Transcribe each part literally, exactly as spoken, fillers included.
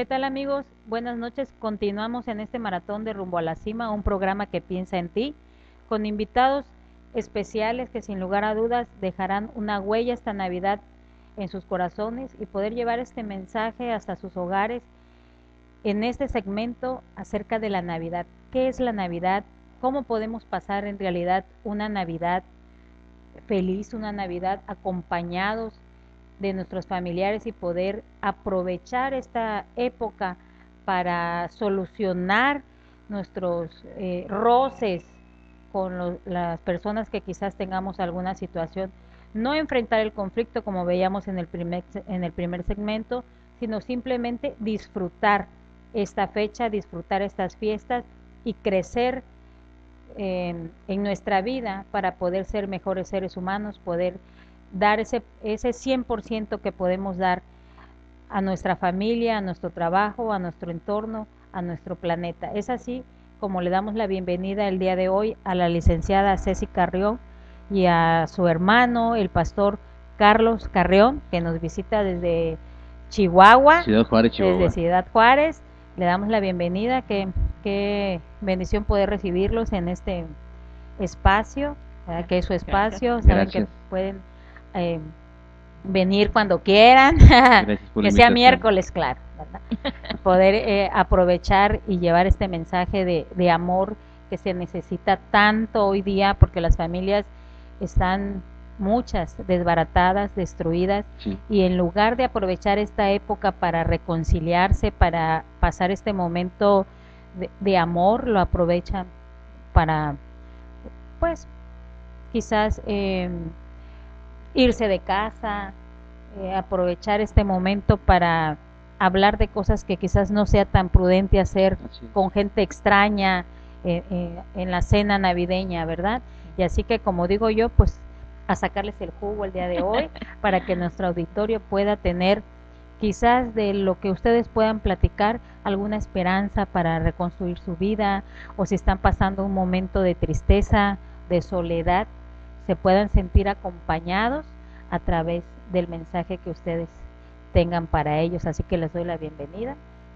¿Qué tal, amigos? Buenas noches. Continuamos en este maratón de Rumbo a la Cima, un programa que piensa en ti, con invitados especiales que sin lugar a dudas dejarán una huella esta Navidad en sus corazones y poder llevar este mensaje hasta sus hogares en este segmento acerca de la Navidad. ¿Qué es la Navidad? ¿Cómo podemos pasar en realidad una Navidad feliz, una Navidad acompañados de nuestros familiares y poder aprovechar esta época para solucionar nuestros eh, roces con lo, las personas que quizás tengamos alguna situación? No enfrentar el conflicto como veíamos en el primer, en el primer segmento, sino simplemente disfrutar esta fecha, disfrutar estas fiestas y crecer eh, en nuestra vida para poder ser mejores seres humanos, poder dar ese, ese cien por ciento que podemos dar a nuestra familia, a nuestro trabajo, a nuestro entorno, a nuestro planeta. Es así como le damos la bienvenida el día de hoy a la licenciada Ceci Carrión y a su hermano, el pastor Carlos Carrión, que nos visita desde Chihuahua, Ciudad Juárez, Chihuahua. desde Ciudad Juárez. Le damos la bienvenida, qué, qué bendición poder recibirlos en este espacio, ¿verdad? Que es su espacio, Gracias. saben Gracias. que pueden eh, venir cuando quieran, que sea miércoles, claro, ¿verdad? Poder eh, aprovechar y llevar este mensaje de, de amor que se necesita tanto hoy día, porque las familias están muchas desbaratadas, destruidas, sí. Y en lugar de aprovechar esta época para reconciliarse, para pasar este momento de, de amor, lo aprovechan para, pues, quizás eh, irse de casa, eh, aprovechar este momento para hablar de cosas que quizás no sea tan prudente hacer Así. con gente extraña eh, eh, en la cena navideña, ¿verdad? Y así que, como digo yo, pues a sacarles el jugo el día de hoy para que nuestro auditorio pueda tener quizás de lo que ustedes puedan platicar alguna esperanza para reconstruir su vida, o si están pasando un momento de tristeza, de soledad, se puedan sentir acompañados a través del mensaje que ustedes tengan para ellos. Así que les doy la bienvenida.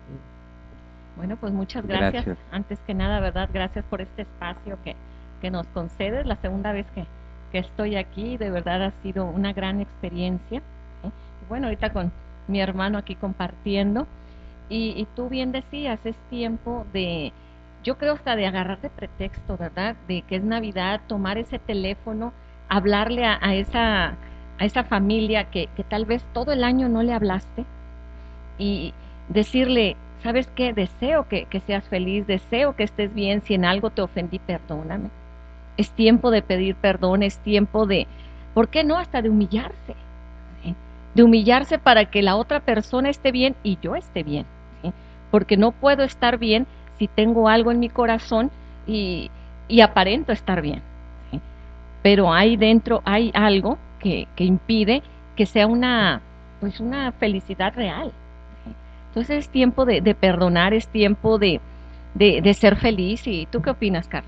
Bueno, pues muchas gracias. Gracias. Antes que nada, ¿verdad? Gracias por este espacio que, que nos concedes. La segunda vez que, que estoy aquí, de verdad ha sido una gran experiencia. ¿eh? Y bueno, ahorita con mi hermano aquí compartiendo. Y, y tú bien decías, es tiempo de, yo creo hasta de agarrar de pretexto, ¿verdad? De que es Navidad, tomar ese teléfono, hablarle a, a esa a esa familia que, que tal vez todo el año no le hablaste y decirle, ¿sabes qué? Deseo que, que seas feliz, deseo que estés bien, si en algo te ofendí, perdóname. Es tiempo de pedir perdón, es tiempo de, ¿por qué no? Hasta de humillarse, ¿sí? De humillarse para que la otra persona esté bien y yo esté bien, ¿sí? Porque no puedo estar bien si tengo algo en mi corazón y, y aparento estar bien, ¿sí? Pero ahí dentro hay algo que, que impide que sea una, pues una felicidad real. Entonces es tiempo de, de perdonar, es tiempo de, de, de ser feliz. ¿Y tú qué opinas, Carlos?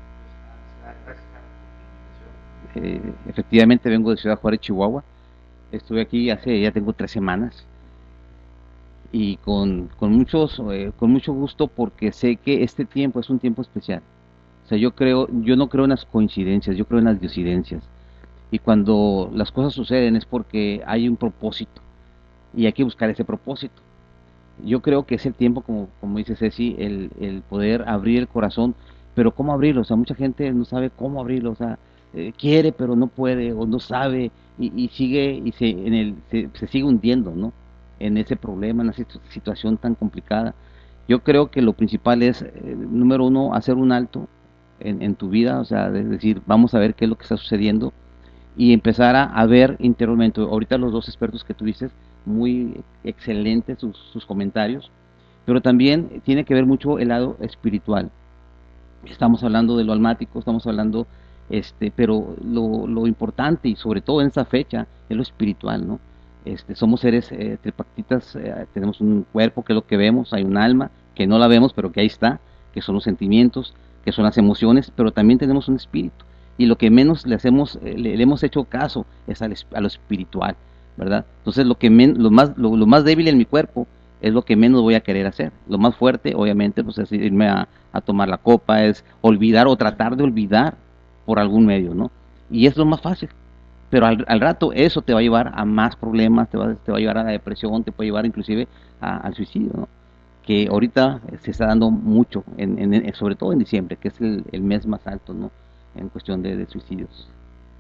Eh, efectivamente vengo de Ciudad Juárez, Chihuahua. Estuve aquí hace, ya tengo tres semanas y con, con, muchos, eh, con mucho gusto, porque sé que este tiempo es un tiempo especial. O sea, yo creo, yo no creo en las coincidencias, yo creo en las diosidencias. Y cuando las cosas suceden es porque hay un propósito y hay que buscar ese propósito. Yo creo que es el tiempo, como, como dice Ceci, el, el poder abrir el corazón, pero ¿cómo abrirlo? O sea, mucha gente no sabe cómo abrirlo, o sea, eh, quiere pero no puede o no sabe y, y sigue y se, en el, se, se sigue hundiendo, ¿no? En ese problema, en esa situación tan complicada. Yo creo que lo principal es, eh, número uno, hacer un alto en, en tu vida, o sea, es decir, vamos a ver qué es lo que está sucediendo y empezar a, a ver interiormente. Ahorita los dos expertos que tuviste, muy excelentes sus, sus comentarios, pero también tiene que ver mucho el lado espiritual. Estamos hablando de lo almático, estamos hablando, este, pero lo, lo importante y sobre todo en esta fecha es lo espiritual, ¿no? Este, somos seres eh, tripartitas, eh, tenemos un cuerpo que es lo que vemos, hay un alma que no la vemos pero que ahí está, que son los sentimientos, que son las emociones, pero también tenemos un espíritu. Y lo que menos le hacemos, le, le hemos hecho caso es al, a lo espiritual, ¿verdad? Entonces lo que men, lo más lo, lo más débil en mi cuerpo es lo que menos voy a querer hacer. Lo más fuerte, obviamente, pues es irme a, a tomar la copa, es olvidar o tratar de olvidar por algún medio, ¿no? Y es lo más fácil. Pero al, al rato eso te va a llevar a más problemas, te va, te va a llevar a la depresión, te puede llevar inclusive a, al suicidio, ¿no? Que ahorita se está dando mucho, en, en, sobre todo en diciembre, que es el, el mes más alto, ¿no? En cuestión de, de suicidios.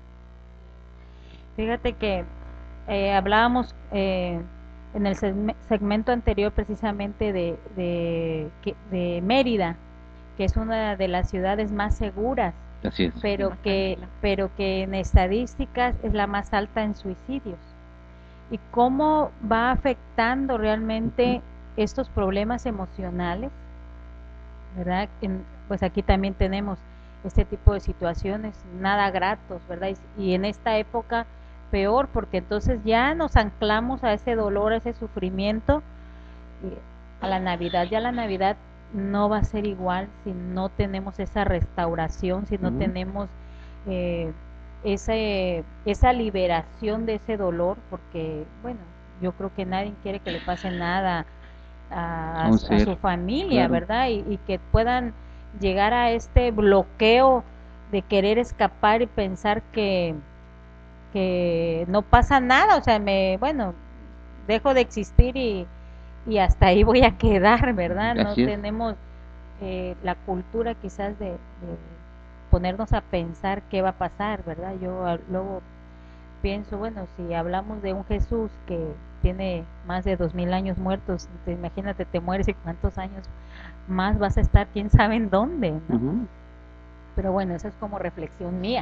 Fíjate que eh, hablábamos eh, en el segmento anterior precisamente de, de, de Mérida, que es una de las ciudades más seguras, Así es. pero que, pero que en estadísticas es la más alta en suicidios. Y cómo va afectando realmente estos problemas emocionales, ¿verdad? En, pues aquí también tenemos este tipo de situaciones nada gratos, ¿verdad? Y, y en esta época peor, porque entonces ya nos anclamos a ese dolor, a ese sufrimiento, y a la Navidad. Ya la Navidad no va a ser igual si no tenemos esa restauración, si no uh-huh. tenemos eh, ese, esa liberación de ese dolor, porque, bueno, yo creo que nadie quiere que le pase nada a, a, a su familia, claro. ¿verdad? Y, y que puedan llegar a este bloqueo de querer escapar y pensar que que no pasa nada, o sea, me, bueno, dejo de existir y, y hasta ahí voy a quedar, ¿verdad? No Así es. Tenemos eh, la cultura quizás de, de ponernos a pensar qué va a pasar, ¿verdad? Yo a, luego pienso, bueno, si hablamos de un Jesús que tiene más de dos mil años muertos, te, imagínate, te mueres y cuántos años más vas a estar, quién sabe en dónde, ¿no? Uh-huh. Pero bueno, eso es como reflexión mía.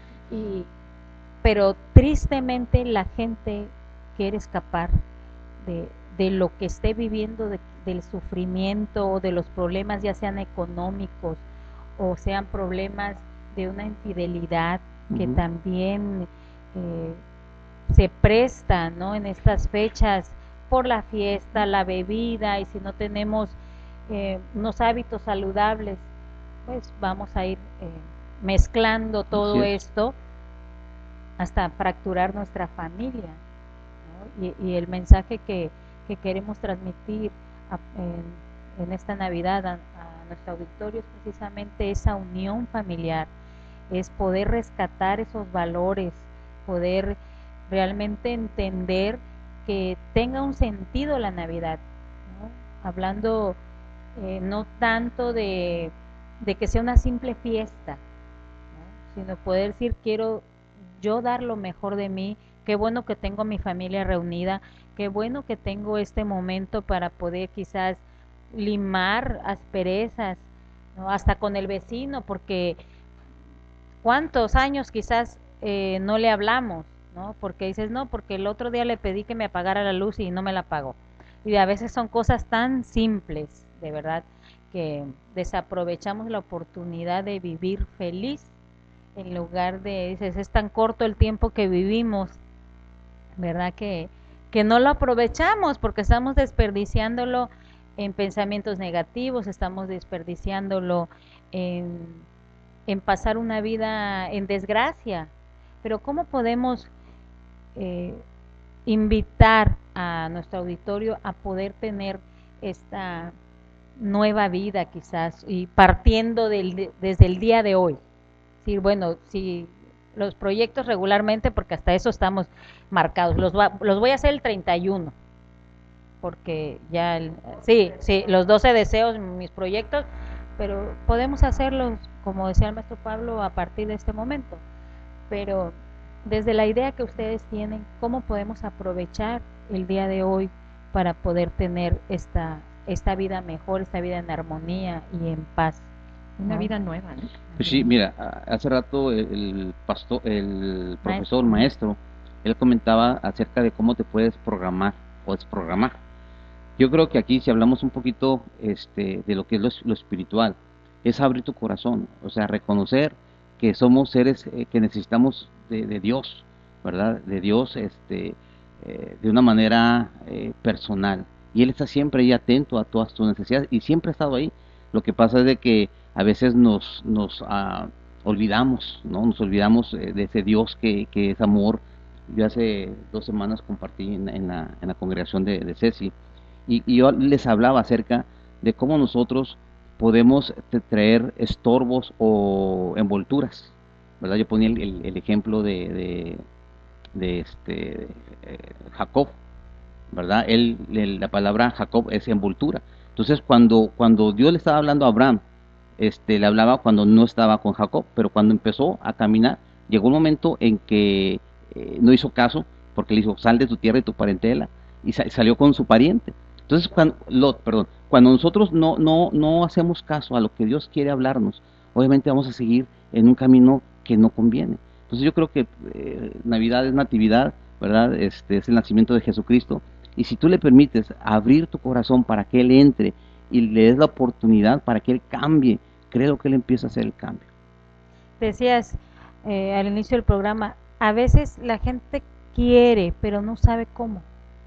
Y pero tristemente la gente quiere escapar de, de lo que esté viviendo, de, del sufrimiento o de los problemas, ya sean económicos o sean problemas de una infidelidad uh-huh. que también eh, se presta, ¿no? En estas fechas por la fiesta, la bebida, y si no tenemos eh, unos hábitos saludables, pues vamos a ir eh, mezclando todo sí. esto hasta fracturar nuestra familia, ¿no? y, y el mensaje que, que queremos transmitir a, en, en esta Navidad a, a nuestro auditorio es precisamente esa unión familiar, es poder rescatar esos valores, poder realmente entender que tenga un sentido la Navidad, ¿no? Hablando eh, no tanto de, de que sea una simple fiesta, ¿no? Sino poder decir quiero yo dar lo mejor de mí, qué bueno que tengo a mi familia reunida, qué bueno que tengo este momento para poder quizás limar asperezas, ¿no? Hasta con el vecino, porque cuántos años quizás eh, no le hablamos, ¿no? Porque dices, no, porque el otro día le pedí que me apagara la luz y no me la apagó. Y a veces son cosas tan simples, de verdad, que desaprovechamos la oportunidad de vivir feliz en lugar de, dices, es tan corto el tiempo que vivimos, ¿verdad? Que, que no lo aprovechamos porque estamos desperdiciándolo en pensamientos negativos, estamos desperdiciándolo en, en pasar una vida en desgracia. Pero ¿cómo podemos eh, invitar a nuestro auditorio a poder tener esta nueva vida quizás y partiendo del, desde el día de hoy? Sí, bueno, si los proyectos regularmente, porque hasta eso estamos marcados, los, va, los voy a hacer el treinta y uno, porque ya, el, sí, sí, los doce deseos, mis proyectos, pero podemos hacerlos, como decía el maestro Pablo, a partir de este momento, pero desde la idea que ustedes tienen, ¿cómo podemos aprovechar el día de hoy para poder tener esta, esta vida mejor, esta vida en armonía y en paz? Una vida nueva, ¿no? Pues sí, mira, hace rato el pastor, el profesor maestro, él comentaba acerca de cómo te puedes programar o desprogramar. Yo creo que aquí si hablamos un poquito este, de lo que es lo, lo espiritual, es abrir tu corazón, o sea, reconocer que somos seres eh, que necesitamos de, de Dios, ¿verdad? De Dios este, eh, de una manera eh, personal. Y Él está siempre ahí atento a todas tus necesidades y siempre ha estado ahí. Lo que pasa es de que a veces nos, nos uh, olvidamos, ¿no? Nos olvidamos eh, de ese Dios que, que es amor. Yo hace dos semanas compartí en, en, la, en la congregación de, de Ceci Y, y yo les hablaba acerca de cómo nosotros podemos traer estorbos o envolturas, ¿verdad? Yo ponía el, el, el ejemplo de, de, de este eh, Jacob, ¿verdad? Él, el, la palabra Jacob es envoltura. Entonces, cuando, cuando Dios le estaba hablando a Abraham, este, le hablaba cuando no estaba con Jacob, pero cuando empezó a caminar, llegó un momento en que eh, no hizo caso, porque le dijo, sal de tu tierra y tu parentela, y sa salió con su pariente. Entonces, cuando, Lot, perdón, cuando nosotros no, no, no hacemos caso a lo que Dios quiere hablarnos, obviamente vamos a seguir en un camino que no conviene. Entonces yo creo que eh, Navidad es natividad, ¿verdad? Este es el nacimiento de Jesucristo, y si tú le permites abrir tu corazón para que Él entre y le des la oportunidad para que Él cambie, creo que Él empieza a hacer el cambio. Decías eh, al inicio del programa, a veces la gente quiere, pero no sabe cómo.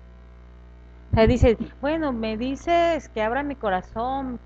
O sea, dice, bueno, me dices que abra mi corazón,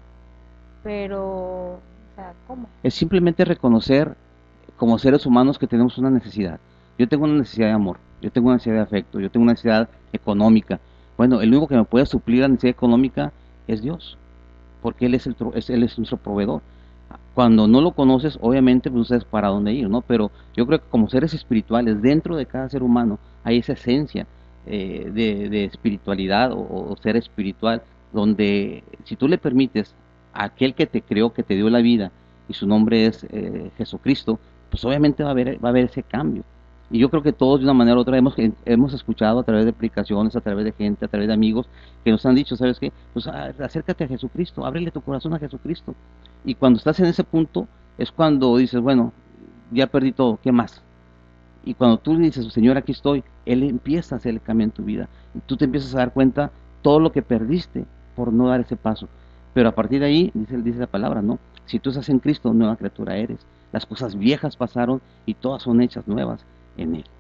pero, o sea, ¿cómo? Es simplemente reconocer como seres humanos que tenemos una necesidad. Yo tengo una necesidad de amor, yo tengo una necesidad de afecto, yo tengo una necesidad económica. Bueno, el único que me puede suplir la necesidad económica es Dios, porque Él es, el, es, Él es nuestro proveedor. Cuando no lo conoces, obviamente pues no sabes para dónde ir, ¿no? Pero yo creo que como seres espirituales, dentro de cada ser humano hay esa esencia eh, de, de espiritualidad o, o ser espiritual, donde si tú le permites a aquel que te creó, que te dio la vida, y su nombre es eh, Jesucristo, pues obviamente va a haber, va a haber ese cambio. Y yo creo que todos de una manera u otra hemos, hemos escuchado a través de aplicaciones, a través de gente, a través de amigos, que nos han dicho, ¿sabes qué? Pues acércate a Jesucristo, ábrele tu corazón a Jesucristo. Y cuando estás en ese punto, es cuando dices, bueno, ya perdí todo, ¿qué más? Y cuando tú dices, Señor, aquí estoy, Él empieza a hacer el cambio en tu vida. Y tú te empiezas a dar cuenta todo lo que perdiste por no dar ese paso. Pero a partir de ahí, dice, dice la palabra, ¿no? Si tú estás en Cristo, nueva criatura eres. Las cosas viejas pasaron y todas son hechas nuevas en Él.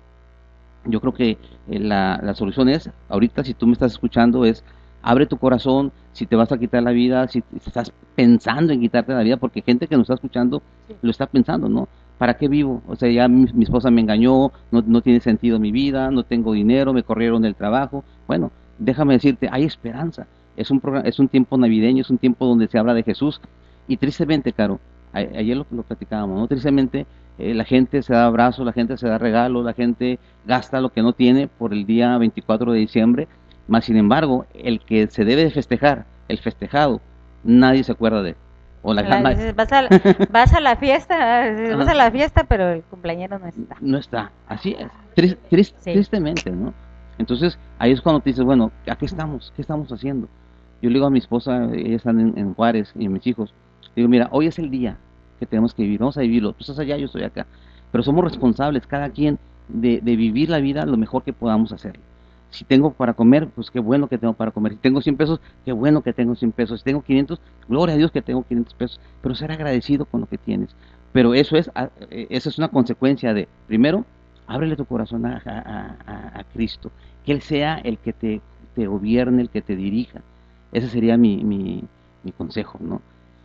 Yo creo que eh, la, la solución es, ahorita si tú me estás escuchando, es abre tu corazón. Si te vas a quitar la vida, si estás pensando en quitarte la vida, porque gente que nos está escuchando sí. lo está pensando, ¿no? ¿Para qué vivo? O sea, ya mi, mi esposa me engañó, no, no tiene sentido mi vida, no tengo dinero, me corrieron del trabajo. Bueno, déjame decirte, hay esperanza. Es un, programa, es un tiempo navideño, es un tiempo donde se habla de Jesús. Y tristemente, Caro, a, ayer lo, lo platicábamos, ¿no? Tristemente, eh, la gente se da abrazos, la gente se da regalos, la gente gasta lo que no tiene por el día veinticuatro de diciembre. Más sin embargo, el que se debe de festejar, el festejado, nadie se acuerda de él. O la, la dices, vas, a la, vas a la fiesta, vas a la fiesta, pero el cumpleañero no está. No está, así es, Trist, trist, sí. tristemente, ¿no? Entonces, ahí es cuando te dices, bueno, ¿a qué estamos? ¿Qué estamos haciendo? Yo le digo a mi esposa, ellas están en, en Juárez, y a mis hijos, digo, mira, hoy es el día que tenemos que vivir, vamos a vivirlo, tú estás allá, yo estoy acá, pero somos responsables, cada quien, de, de vivir la vida lo mejor que podamos hacerlo. Si tengo para comer, pues qué bueno que tengo para comer. Si tengo cien pesos, qué bueno que tengo cien pesos. Si tengo quinientos, gloria a Dios que tengo quinientos pesos. Pero ser agradecido con lo que tienes. Pero eso es, eso es una consecuencia de, primero, ábrele tu corazón a, a, a, a Cristo. Que Él sea el que te, te gobierne, el que te dirija. Ese sería mi, mi, mi consejo, ¿no?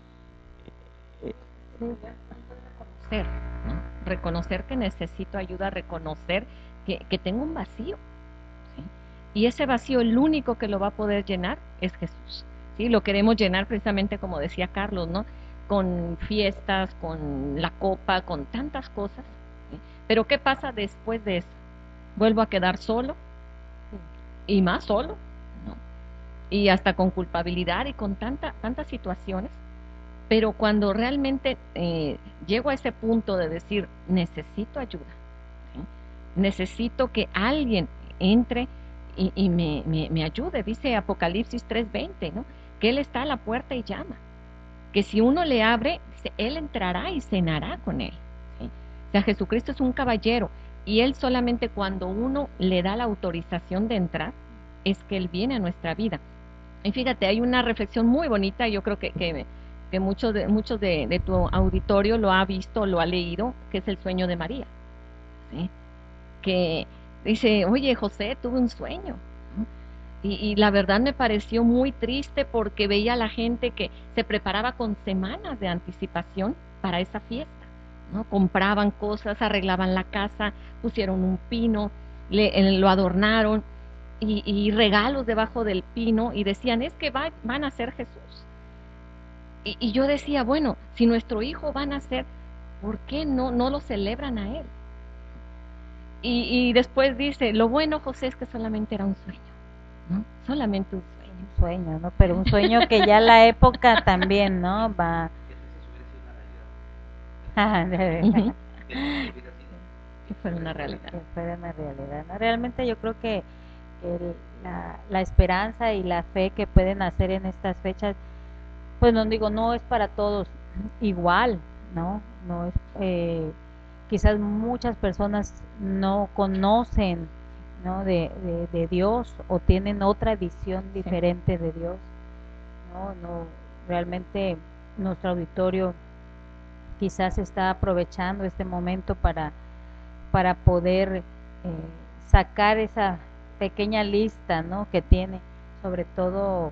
Reconocer, ¿no? Reconocer que necesito ayuda, reconocer que, que tengo un vacío. Y ese vacío, el único que lo va a poder llenar es Jesús. ¿Sí? Lo queremos llenar precisamente como decía Carlos, ¿no? Con fiestas, con la copa, con tantas cosas. ¿Sí? Pero ¿qué pasa después de eso? ¿Vuelvo a quedar solo? ¿Y más solo? ¿No? Y hasta con culpabilidad y con tanta, tantas situaciones. Pero cuando realmente eh, llego a ese punto de decir, necesito ayuda, ¿sí? Necesito que alguien entre y, y me, me, me ayude, dice Apocalipsis tres veinte, ¿no? Que Él está a la puerta y llama, que si uno le abre, dice, Él entrará y cenará con Él, ¿sí? O sea, Jesucristo es un caballero, y Él solamente cuando uno le da la autorización de entrar, es que Él viene a nuestra vida. Y fíjate, hay una reflexión muy bonita, yo creo que, que, que muchos, de, muchos de, de tu auditorio lo ha visto, lo ha leído, que es el sueño de María, ¿sí? Que dice, oye, José, tuve un sueño, ¿no? y, y la verdad me pareció muy triste porque veía a la gente que se preparaba con semanas de anticipación para esa fiesta, ¿no? Compraban cosas, arreglaban la casa, pusieron un pino, le, lo adornaron, y, y regalos debajo del pino y decían, es que va, van a ser Jesús. Y, y yo decía, bueno, si nuestro hijo va a nacer, ¿por qué no, no lo celebran a él? Y, y después dice, lo bueno, José, es que solamente era un sueño, ¿no? Solamente un sueño. Un sueño, ¿no? Pero un sueño que ya la época también, ¿no? Va... Que fuera una realidad. Que fuera una realidad, ¿no? Realmente yo creo que el, la, la esperanza y la fe que pueden hacer en estas fechas, pues no digo, no es para todos igual, ¿no? No es, eh, quizás muchas personas no conocen, ¿no? De, de, de Dios o tienen otra visión diferente sí. de Dios, ¿no? No, realmente nuestro auditorio quizás está aprovechando este momento para, para poder eh, sacar esa pequeña lista, ¿no? que tiene, sobre todo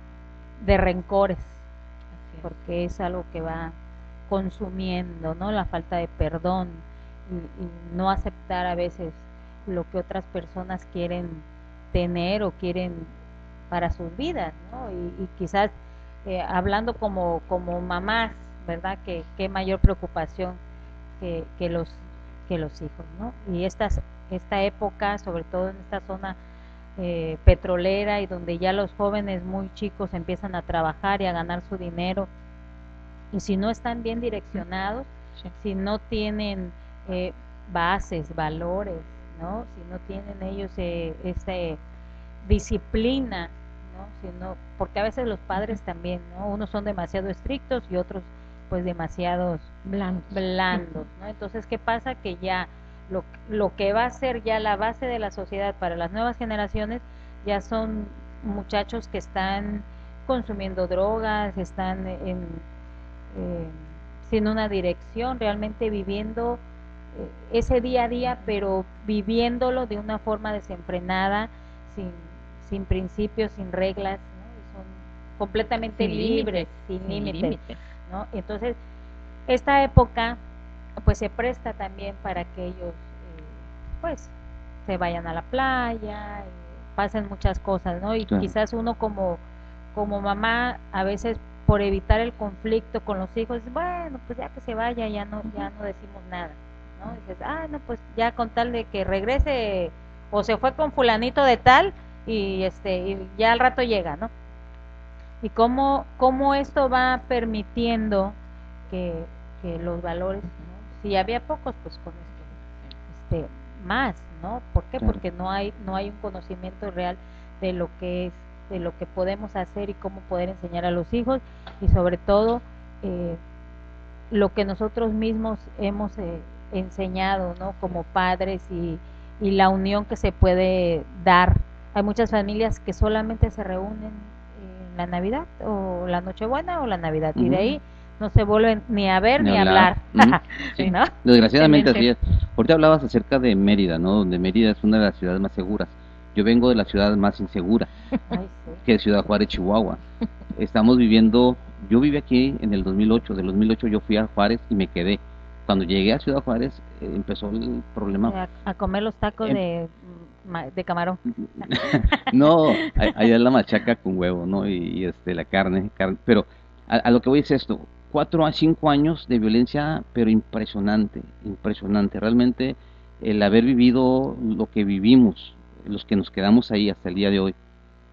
de rencores, es. porque es algo que va consumiendo, ¿no? La falta de perdón y, y no aceptar a veces lo que otras personas quieren tener o quieren para sus vidas, ¿no? y, y quizás eh, hablando como, como mamás, ¿verdad? Que qué mayor preocupación que, que los que los hijos, ¿no? Y estas esta época, sobre todo en esta zona eh, petrolera y donde ya los jóvenes muy chicos empiezan a trabajar y a ganar su dinero, y si no están bien direccionados, sí. si no tienen eh, bases, valores, ¿no? Si no tienen ellos eh, esa disciplina, ¿no? Si no, porque a veces los padres también, ¿no? Unos son demasiado estrictos y otros pues demasiados blandos, blandos, ¿no? Entonces, ¿qué pasa? Que ya lo, lo que va a ser ya la base de la sociedad para las nuevas generaciones ya son muchachos que están consumiendo drogas, están en, eh, sin una dirección, realmente viviendo eh, ese día a día, pero viviéndolo de una forma desenfrenada, sin, sin principios, sin reglas, ¿no? Son completamente sin libres, límites, sin, sin límites, límites. ¿no? Entonces, esta época pues se presta también para que ellos eh, pues se vayan a la playa, eh, pasen muchas cosas, ¿no? Y claro. quizás uno como como mamá a veces por evitar el conflicto con los hijos, bueno, pues ya que se vaya, ya no ya no decimos nada, ¿no? Dices, ah, no, pues ya con tal de que regrese o se fue con fulanito de tal y este y ya al rato llega, ¿no? Y cómo, cómo esto va permitiendo que, que los valores, ¿no? Si había pocos, pues con esto este, más, ¿no? ¿Por qué? Claro. Porque no hay no hay un conocimiento real de lo que es, de lo que podemos hacer y cómo poder enseñar a los hijos, y sobre todo eh, lo que nosotros mismos hemos eh, enseñado, ¿no? Como padres y, y la unión que se puede dar. Hay muchas familias que solamente se reúnen la Navidad o la Nochebuena o la Navidad uh-huh. y de ahí no se vuelven ni a ver ni, ni a hablar, hablar. Uh-huh. sí. ¿no? Desgraciadamente así es. Ahorita hablabas acerca de Mérida, ¿no? Donde Mérida es una de las ciudades más seguras. Yo vengo de la ciudad más insegura, Ay, sí. que es Ciudad Juárez, Chihuahua. Estamos viviendo, yo viví aquí en el dos mil ocho, del dos mil ocho yo fui a Juárez y me quedé. Cuando llegué a Ciudad Juárez eh, empezó el problema. A, a comer los tacos em, de de camarón. No, allá es la machaca con huevo, ¿no? Y, y este la carne, carne. Pero a, a lo que voy es esto, cuatro a cinco años de violencia, pero impresionante, impresionante. Realmente el haber vivido lo que vivimos, los que nos quedamos ahí hasta el día de hoy,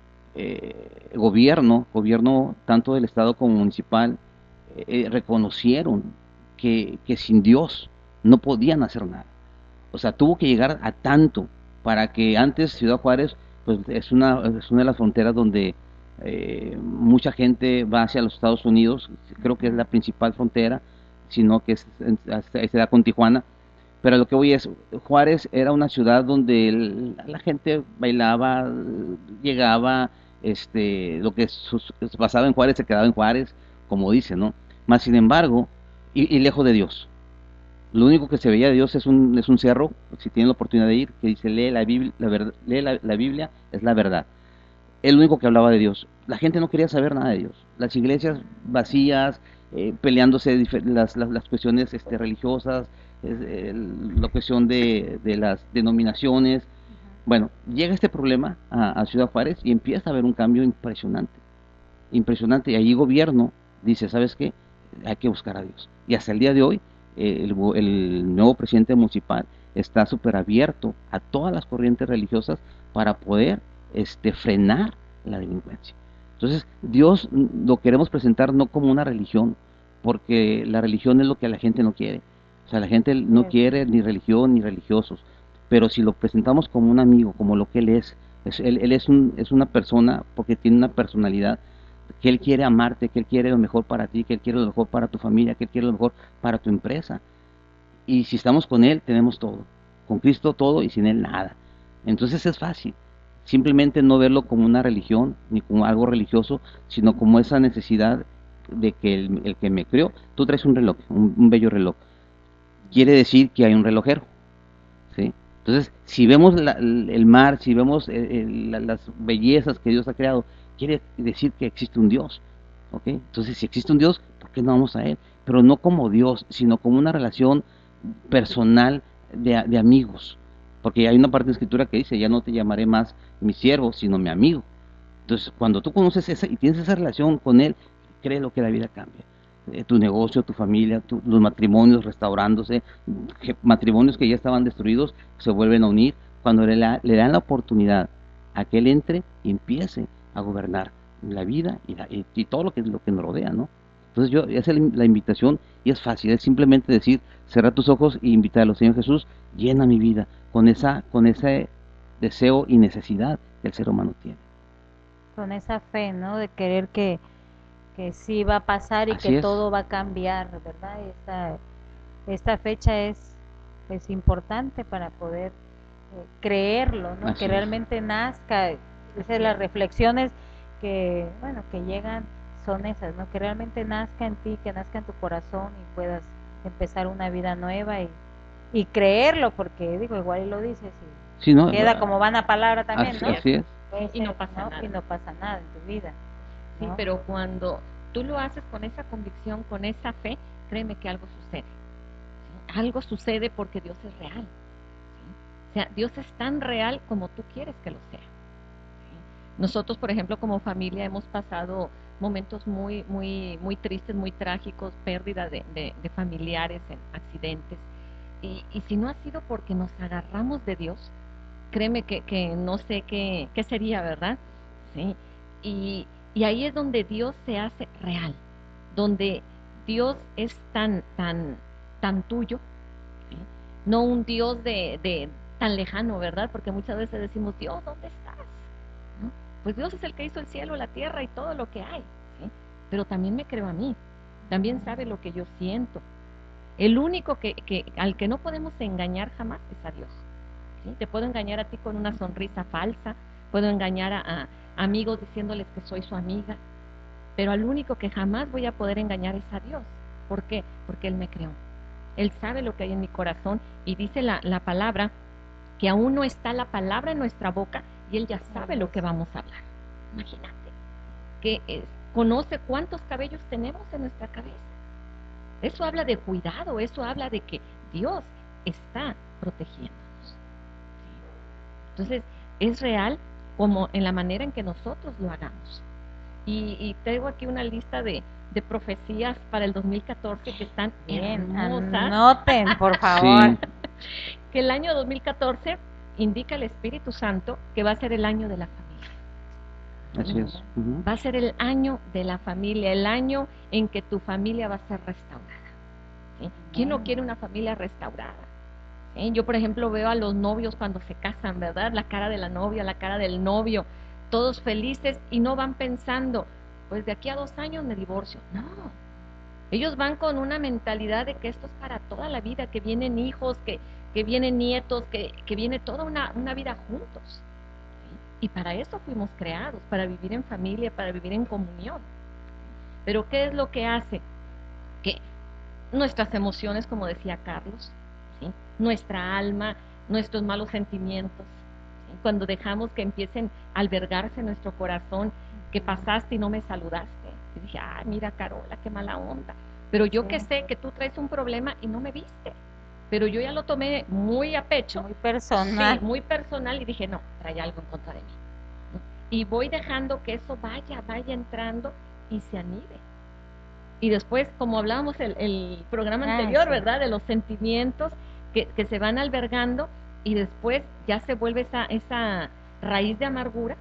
eh, gobierno, gobierno tanto del estado como municipal, eh, reconocieron que, que sin Dios no podían hacer nada. O sea, tuvo que llegar a tanto para que antes Ciudad Juárez pues es una es una de las fronteras donde eh, mucha gente va hacia los Estados Unidos, creo que es la principal frontera, sino que es, es, se da con Tijuana, pero lo que voy es, Juárez era una ciudad donde el, la gente bailaba, llegaba, este lo que sus, pasaba en Juárez se quedaba en Juárez, como dice, ¿no? Más sin embargo, y, y lejos de Dios. Lo único que se veía de Dios es un es un cerro, si tienen la oportunidad de ir, que dice, lee la Biblia, la, verdad, lee la, la Biblia, es la verdad. El único que hablaba de Dios. La gente no quería saber nada de Dios. Las iglesias vacías, eh, peleándose las, las, las cuestiones este, religiosas, eh, la cuestión de, de las denominaciones, Bueno, llega este problema a, a Ciudad Juárez y empieza a haber un cambio impresionante, impresionante, y ahí gobierno dice, ¿sabes qué? Hay que buscar a Dios. Y hasta el día de hoy, eh, el, el nuevo presidente municipal está súper abierto a todas las corrientes religiosas para poder este, frenar la delincuencia. Entonces, Dios lo queremos presentar no como una religión, porque la religión es lo que la gente no quiere. O sea, la gente no quiere ni religión ni religiosos, pero si lo presentamos como un amigo, como lo que él es, es él, él es, un, es una persona, porque tiene una personalidad, que él quiere amarte, que él quiere lo mejor para ti, que él quiere lo mejor para tu familia, que él quiere lo mejor para tu empresa. Y si estamos con él, tenemos todo. Con Cristo todo y sin él nada. Entonces es fácil. Simplemente no verlo como una religión, ni como algo religioso, sino como esa necesidad de que el, el que me creó, tú traes un reloj, un, un bello reloj. Quiere decir que hay un relojero, ¿sí? Entonces, si vemos la, el mar, si vemos eh, la, las bellezas que Dios ha creado, quiere decir que existe un Dios, ¿ok? Entonces, si existe un Dios, ¿por qué no vamos a Él? Pero no como Dios, sino como una relación personal de, de amigos, porque hay una parte de la Escritura que dice, ya no te llamaré más mi siervo, sino mi amigo. Entonces, cuando tú conoces esa y tienes esa relación con Él, créelo que la vida cambia. Eh, tu negocio, tu familia, tu, los matrimonios restaurándose, que, matrimonios que ya estaban destruidos se vuelven a unir cuando le, la, le dan la oportunidad a que Él entre y empiece a gobernar la vida y, la, y, y todo lo que, lo que nos rodea, ¿no? Entonces, yo, esa es la invitación y es fácil, es simplemente decir, cerrar tus ojos y invitarlo, Señor Jesús, llena mi vida con esa, con ese deseo y necesidad que el ser humano tiene. Con esa fe, ¿no? De querer que, que sí va a pasar y Así que es. todo va a cambiar, ¿verdad? Esta, esta fecha es, es importante para poder eh, creerlo, ¿no? Así Que es. realmente nazca. Esas son las reflexiones que, bueno, que llegan son esas, ¿no? Que realmente nazca en ti, que nazca en tu corazón y puedas empezar una vida nueva y, y creerlo, porque digo, igual y lo dices y Sí, ¿no? queda como vana palabra también, Así, ¿no? así es. Puede Y no ser, pasa nada. Y no pasa nada en tu vida. Sí, ¿no? pero cuando tú lo haces con esa convicción, con esa fe, créeme que algo sucede. ¿Sí? Algo sucede porque Dios es real. ¿Sí? O sea, Dios es tan real como tú quieres que lo sea. ¿Sí? Nosotros, por ejemplo, como familia hemos pasado momentos muy, muy, muy tristes, muy trágicos, pérdida de, de, de familiares en accidentes. Y, y si no ha sido porque nos agarramos de Dios, créeme que, que no sé qué, qué sería, ¿verdad? Sí. Y, y ahí es donde Dios se hace real, donde Dios es tan, tan, tan tuyo, ¿sí? No un Dios de, de tan lejano, ¿verdad? Porque muchas veces decimos, Dios, ¿dónde estás? ¿No? Pues Dios es el que hizo el cielo, la tierra y todo lo que hay, ¿sí? Pero también me creo a mí, también sabe lo que yo siento. El único que, que al que no podemos engañar jamás es a Dios. ¿Sí? Te puedo engañar a ti con una sonrisa falsa, puedo engañar a, a amigos diciéndoles que soy su amiga, pero al único que jamás voy a poder engañar es a Dios. ¿Por qué? Porque Él me creó. Él sabe lo que hay en mi corazón y dice la, la palabra que aún no está la palabra en nuestra boca y Él ya sabe lo que vamos a hablar. Imagínate, que es, conoce cuántos cabellos tenemos en nuestra cabeza. Eso habla de cuidado, eso habla de que Dios está protegiéndonos. Entonces, es real como en la manera en que nosotros lo hagamos. Y, y tengo aquí una lista de, de profecías para el dos mil catorce que están bien hermosas. Anoten, por favor. Sí. Que el año dos mil catorce indica el Espíritu Santo que va a ser el año de la familia. Así es. Uh-huh. Va a ser el año de la familia, el año en que tu familia va a ser restaurada. ¿Sí? ¿Quién no quiere una familia restaurada? ¿Sí? Yo, por ejemplo, veo a los novios cuando se casan, ¿verdad? La cara de la novia, la cara del novio, todos felices y no van pensando, pues de aquí a dos años me divorcio. No. Ellos van con una mentalidad de que esto es para toda la vida, que vienen hijos, que, que vienen nietos, que, que viene toda una, una vida juntos. ¿Sí? Y para eso fuimos creados, para vivir en familia, para vivir en comunión. Pero ¿qué es lo que hace? Que nuestras emociones, como decía Carlos, ¿sí? Nuestra alma, nuestros malos sentimientos, ¿sí? Cuando dejamos que empiecen a albergarse en nuestro corazón, que pasaste y no me saludaste, y dije, ay, mira Carola, qué mala onda, pero yo sí. Que sé que tú traes un problema y no me viste, pero yo ya lo tomé muy a pecho, muy personal, sí, muy personal, y dije, no, trae algo en contra de mí, ¿no? Y voy dejando que eso vaya, vaya entrando y se anide. Y después, como hablábamos el, el programa ah, anterior, sí. ¿verdad? De los sentimientos que, que se van albergando, y después ya se vuelve esa, esa raíz de amargura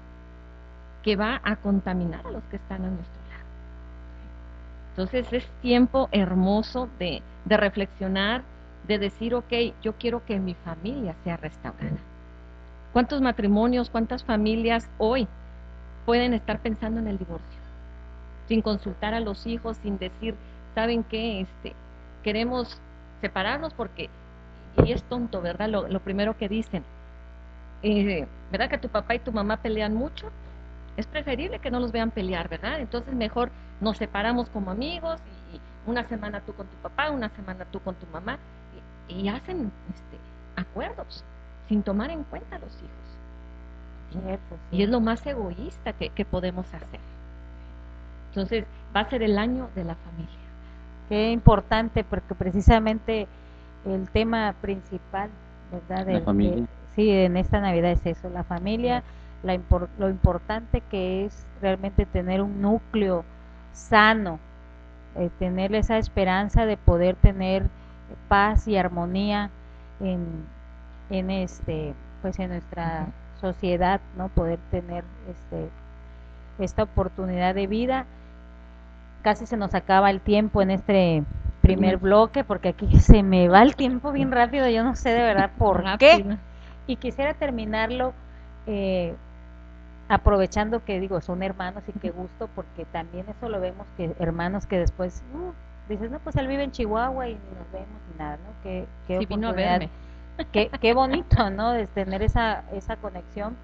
que va a contaminar a los que están a nuestro lado. Entonces es tiempo hermoso de, de reflexionar, de decir, ok, yo quiero que mi familia sea restaurada. ¿Cuántos matrimonios, cuántas familias hoy pueden estar pensando en el divorcio? Sin consultar a los hijos, sin decir, ¿saben qué? Este, queremos separarnos porque, y es tonto, ¿verdad? Lo, lo primero que dicen, eh, ¿verdad que tu papá y tu mamá pelean mucho? Es preferible que no los vean pelear, ¿verdad? Entonces mejor nos separamos como amigos, y, y una semana tú con tu papá, una semana tú con tu mamá, y, y hacen este, acuerdos sin tomar en cuenta a los hijos. Cierto, sí. Y es lo más egoísta que, que podemos hacer. Entonces va a ser el año de la familia. Qué importante, porque precisamente el tema principal, ¿verdad? La familia. De, sí, en esta Navidad es eso, la familia, sí. la impor, lo importante que es realmente tener un núcleo sano, eh, tener esa esperanza de poder tener paz y armonía en, en este, pues en nuestra uh-huh. sociedad, ¿no? Poder tener este esta oportunidad de vida. Casi se nos acaba el tiempo en este primer bloque, porque aquí se me va el tiempo bien rápido, yo no sé de verdad por qué, y quisiera terminarlo eh, aprovechando que digo, son hermanos y qué gusto, porque también eso lo vemos, que hermanos que después uh, dices, no, pues él vive en Chihuahua y ni nos vemos ni nada, ¿no? Qué, qué sí, vino a verme. Qué, qué bonito, ¿no? De tener esa, esa conexión.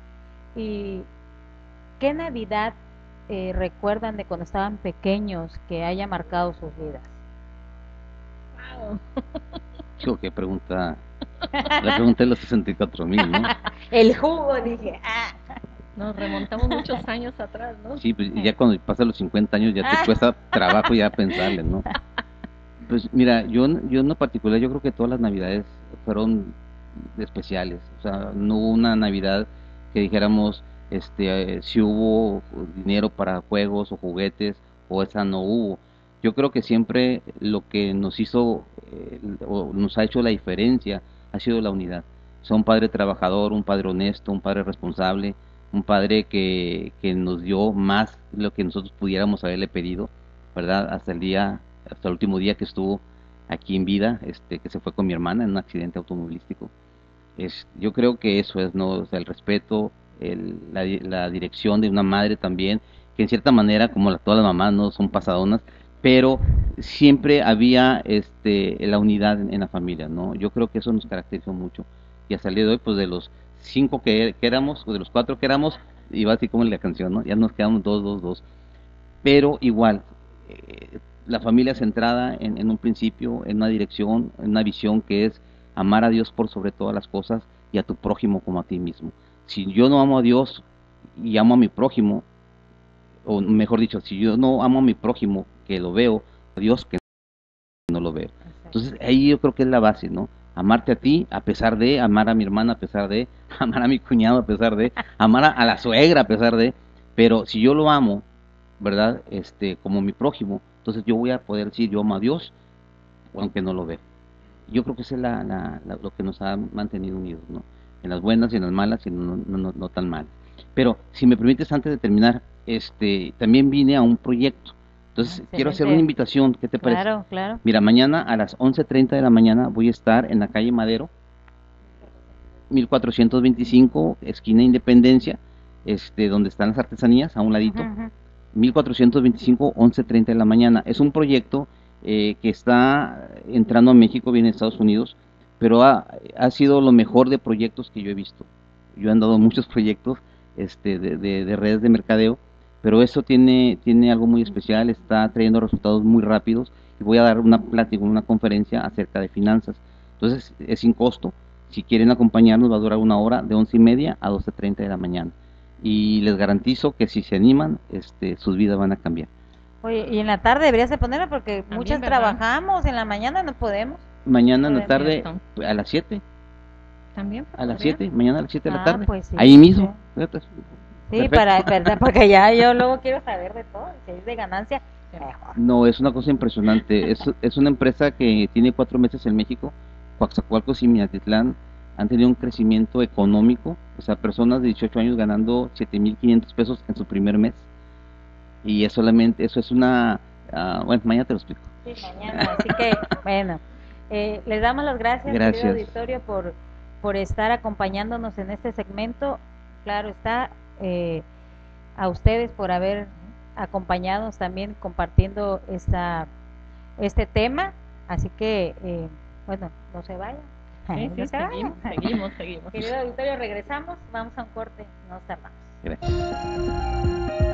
Y ¿qué Navidad eh, recuerdan de cuando estaban pequeños que haya marcado sus vidas? Wow. Yo qué pregunta, la pregunta de los sesenta y cuatro mil, ¿no? El jugo, dije, ah. Nos remontamos muchos años atrás, ¿no? Sí, pues ya cuando pasan los cincuenta años ya te cuesta trabajo ya pensarle, ¿no? Pues mira, yo, yo en lo particular, yo creo que todas las Navidades fueron especiales, o sea, no hubo una Navidad que dijéramos, este, eh, si hubo dinero para juegos o juguetes, o esa no hubo. Yo creo que siempre lo que nos hizo, eh, o nos ha hecho la diferencia, ha sido la unidad. O sea, un padre trabajador, un padre honesto, un padre responsable, un padre que, que nos dio más de lo que nosotros pudiéramos haberle pedido, ¿verdad? Hasta el día, hasta el último día que estuvo aquí en vida, este, que se fue con mi hermana en un accidente automovilístico. Es, yo creo que eso es, ¿no? O sea, el respeto, el, la, la dirección de una madre también, que en cierta manera, como la, todas las mamás no son pasadonas, pero siempre había este la unidad en, en la familia, ¿no? Yo creo que eso nos caracterizó mucho. Y hasta el día de hoy, pues de los cinco que, que éramos, o de los cuatro que éramos, iba así como en la canción, ¿no? Ya nos quedamos dos, dos, dos. Pero igual, eh, la familia centrada en, en un principio, en una dirección, en una visión que es amar a Dios por sobre todas las cosas y a tu prójimo como a ti mismo. Si yo no amo a Dios y amo a mi prójimo, o mejor dicho, si yo no amo a mi prójimo que lo veo, a Dios que no lo veo. Entonces ahí yo creo que es la base, ¿no? Amarte a ti a pesar de, amar a mi hermana a pesar de, amar a mi cuñado a pesar de, amar a, a la suegra a pesar de, pero si yo lo amo, ¿verdad? Este, como mi prójimo, entonces yo voy a poder decir yo amo a Dios, aunque no lo veo. Yo creo que eso es la, la, la, lo que nos ha mantenido unidos, ¿no? En las buenas y en las malas y no, no, no, no tan mal. Pero si me permites, antes de terminar, este, también vine a un proyecto. Entonces ah, quiero hacer una invitación, ¿qué te parece? Claro, claro. Mira, mañana a las once treinta de la mañana voy a estar en la calle Madero, mil cuatrocientos veinticinco, esquina Independencia, este, donde están las artesanías, a un ladito. Uh-huh, uh-huh. mil cuatrocientos veinticinco, once treinta de la mañana. Es un proyecto eh, que está entrando a México, viene de Estados Unidos, pero ha, ha sido lo mejor de proyectos que yo he visto. Yo he andado en muchos proyectos este, de, de, de redes de mercadeo, pero eso tiene, tiene algo muy especial, está trayendo resultados muy rápidos, y voy a dar una plática, una conferencia acerca de finanzas. Entonces es sin costo, si quieren acompañarnos va a durar una hora, de once y media a doce treinta de la mañana, y les garantizo que si se animan, este, sus vidas van a cambiar. Oye, y en la tarde deberías de ponerla porque también, muchas ¿verdad? Trabajamos, en la mañana no podemos. Mañana en la Todavía tarde, son. a las siete. También. A las podría. siete, mañana a las siete de la Ah, tarde. pues sí, Ahí mismo. sí. Fíjate. Sí, Perfecto. para, verdad, porque ya yo luego quiero saber de todo, si es de ganancia, mejor. No, es una cosa impresionante. Es, es una empresa que tiene cuatro meses en México. Coaxacualcos y Minatitlán han tenido un crecimiento económico. O sea, personas de dieciocho años ganando siete mil quinientos pesos en su primer mes. Y es solamente, eso es una... Uh, bueno, mañana te lo explico. Sí, mañana. Así que, bueno, eh, les damos las gracias, Gracias. querido auditorio, por, por estar acompañándonos en este segmento. Claro está, eh, a ustedes por haber acompañados también compartiendo esta este tema. Así que, eh, bueno, no se vayan. Sí, No sí, se vayan. seguimos, seguimos, seguimos. Querido auditorio, regresamos, vamos a un corte, no tardamos. Gracias.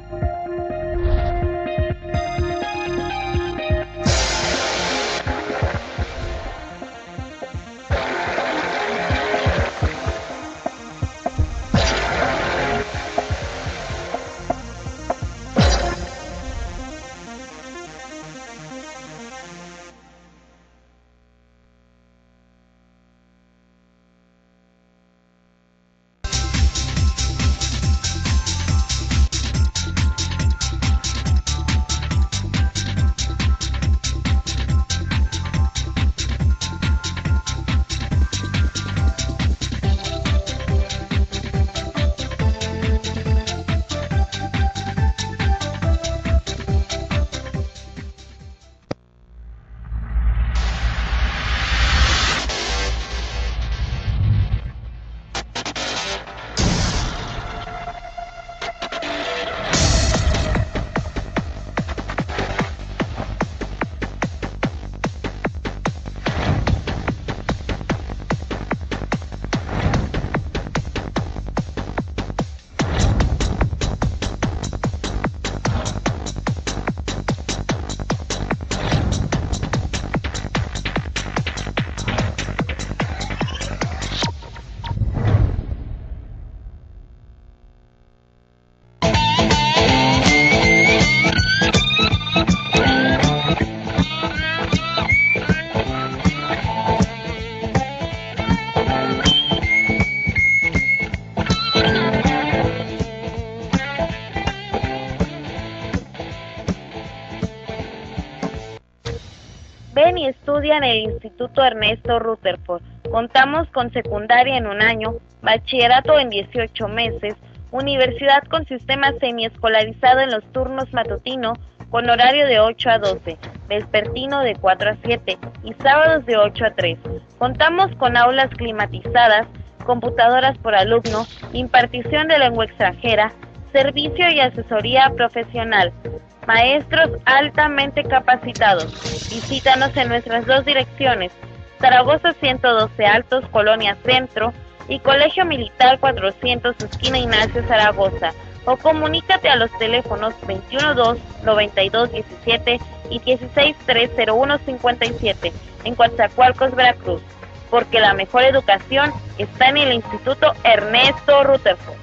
Ven y estudia en el Instituto Ernesto Rutherford. Contamos con secundaria en un año, bachillerato en dieciocho meses, universidad con sistema semiescolarizado en los turnos matutino con horario de ocho a doce, vespertino de cuatro a siete y sábados de ocho a tres. Contamos con aulas climatizadas, computadoras por alumno, impartición de lengua extranjera, servicio y asesoría profesional. Maestros altamente capacitados. Visítanos en nuestras dos direcciones, Zaragoza ciento doce Altos, Colonia Centro, y Colegio Militar cuatrocientos, esquina Ignacio Zaragoza, o comunícate a los teléfonos veintiuno dos, noventa y dos diecisiete y dieciséis tres cero uno cincuenta y siete en Coatzacoalcos, Veracruz, porque la mejor educación está en el Instituto Ernesto Rutherford.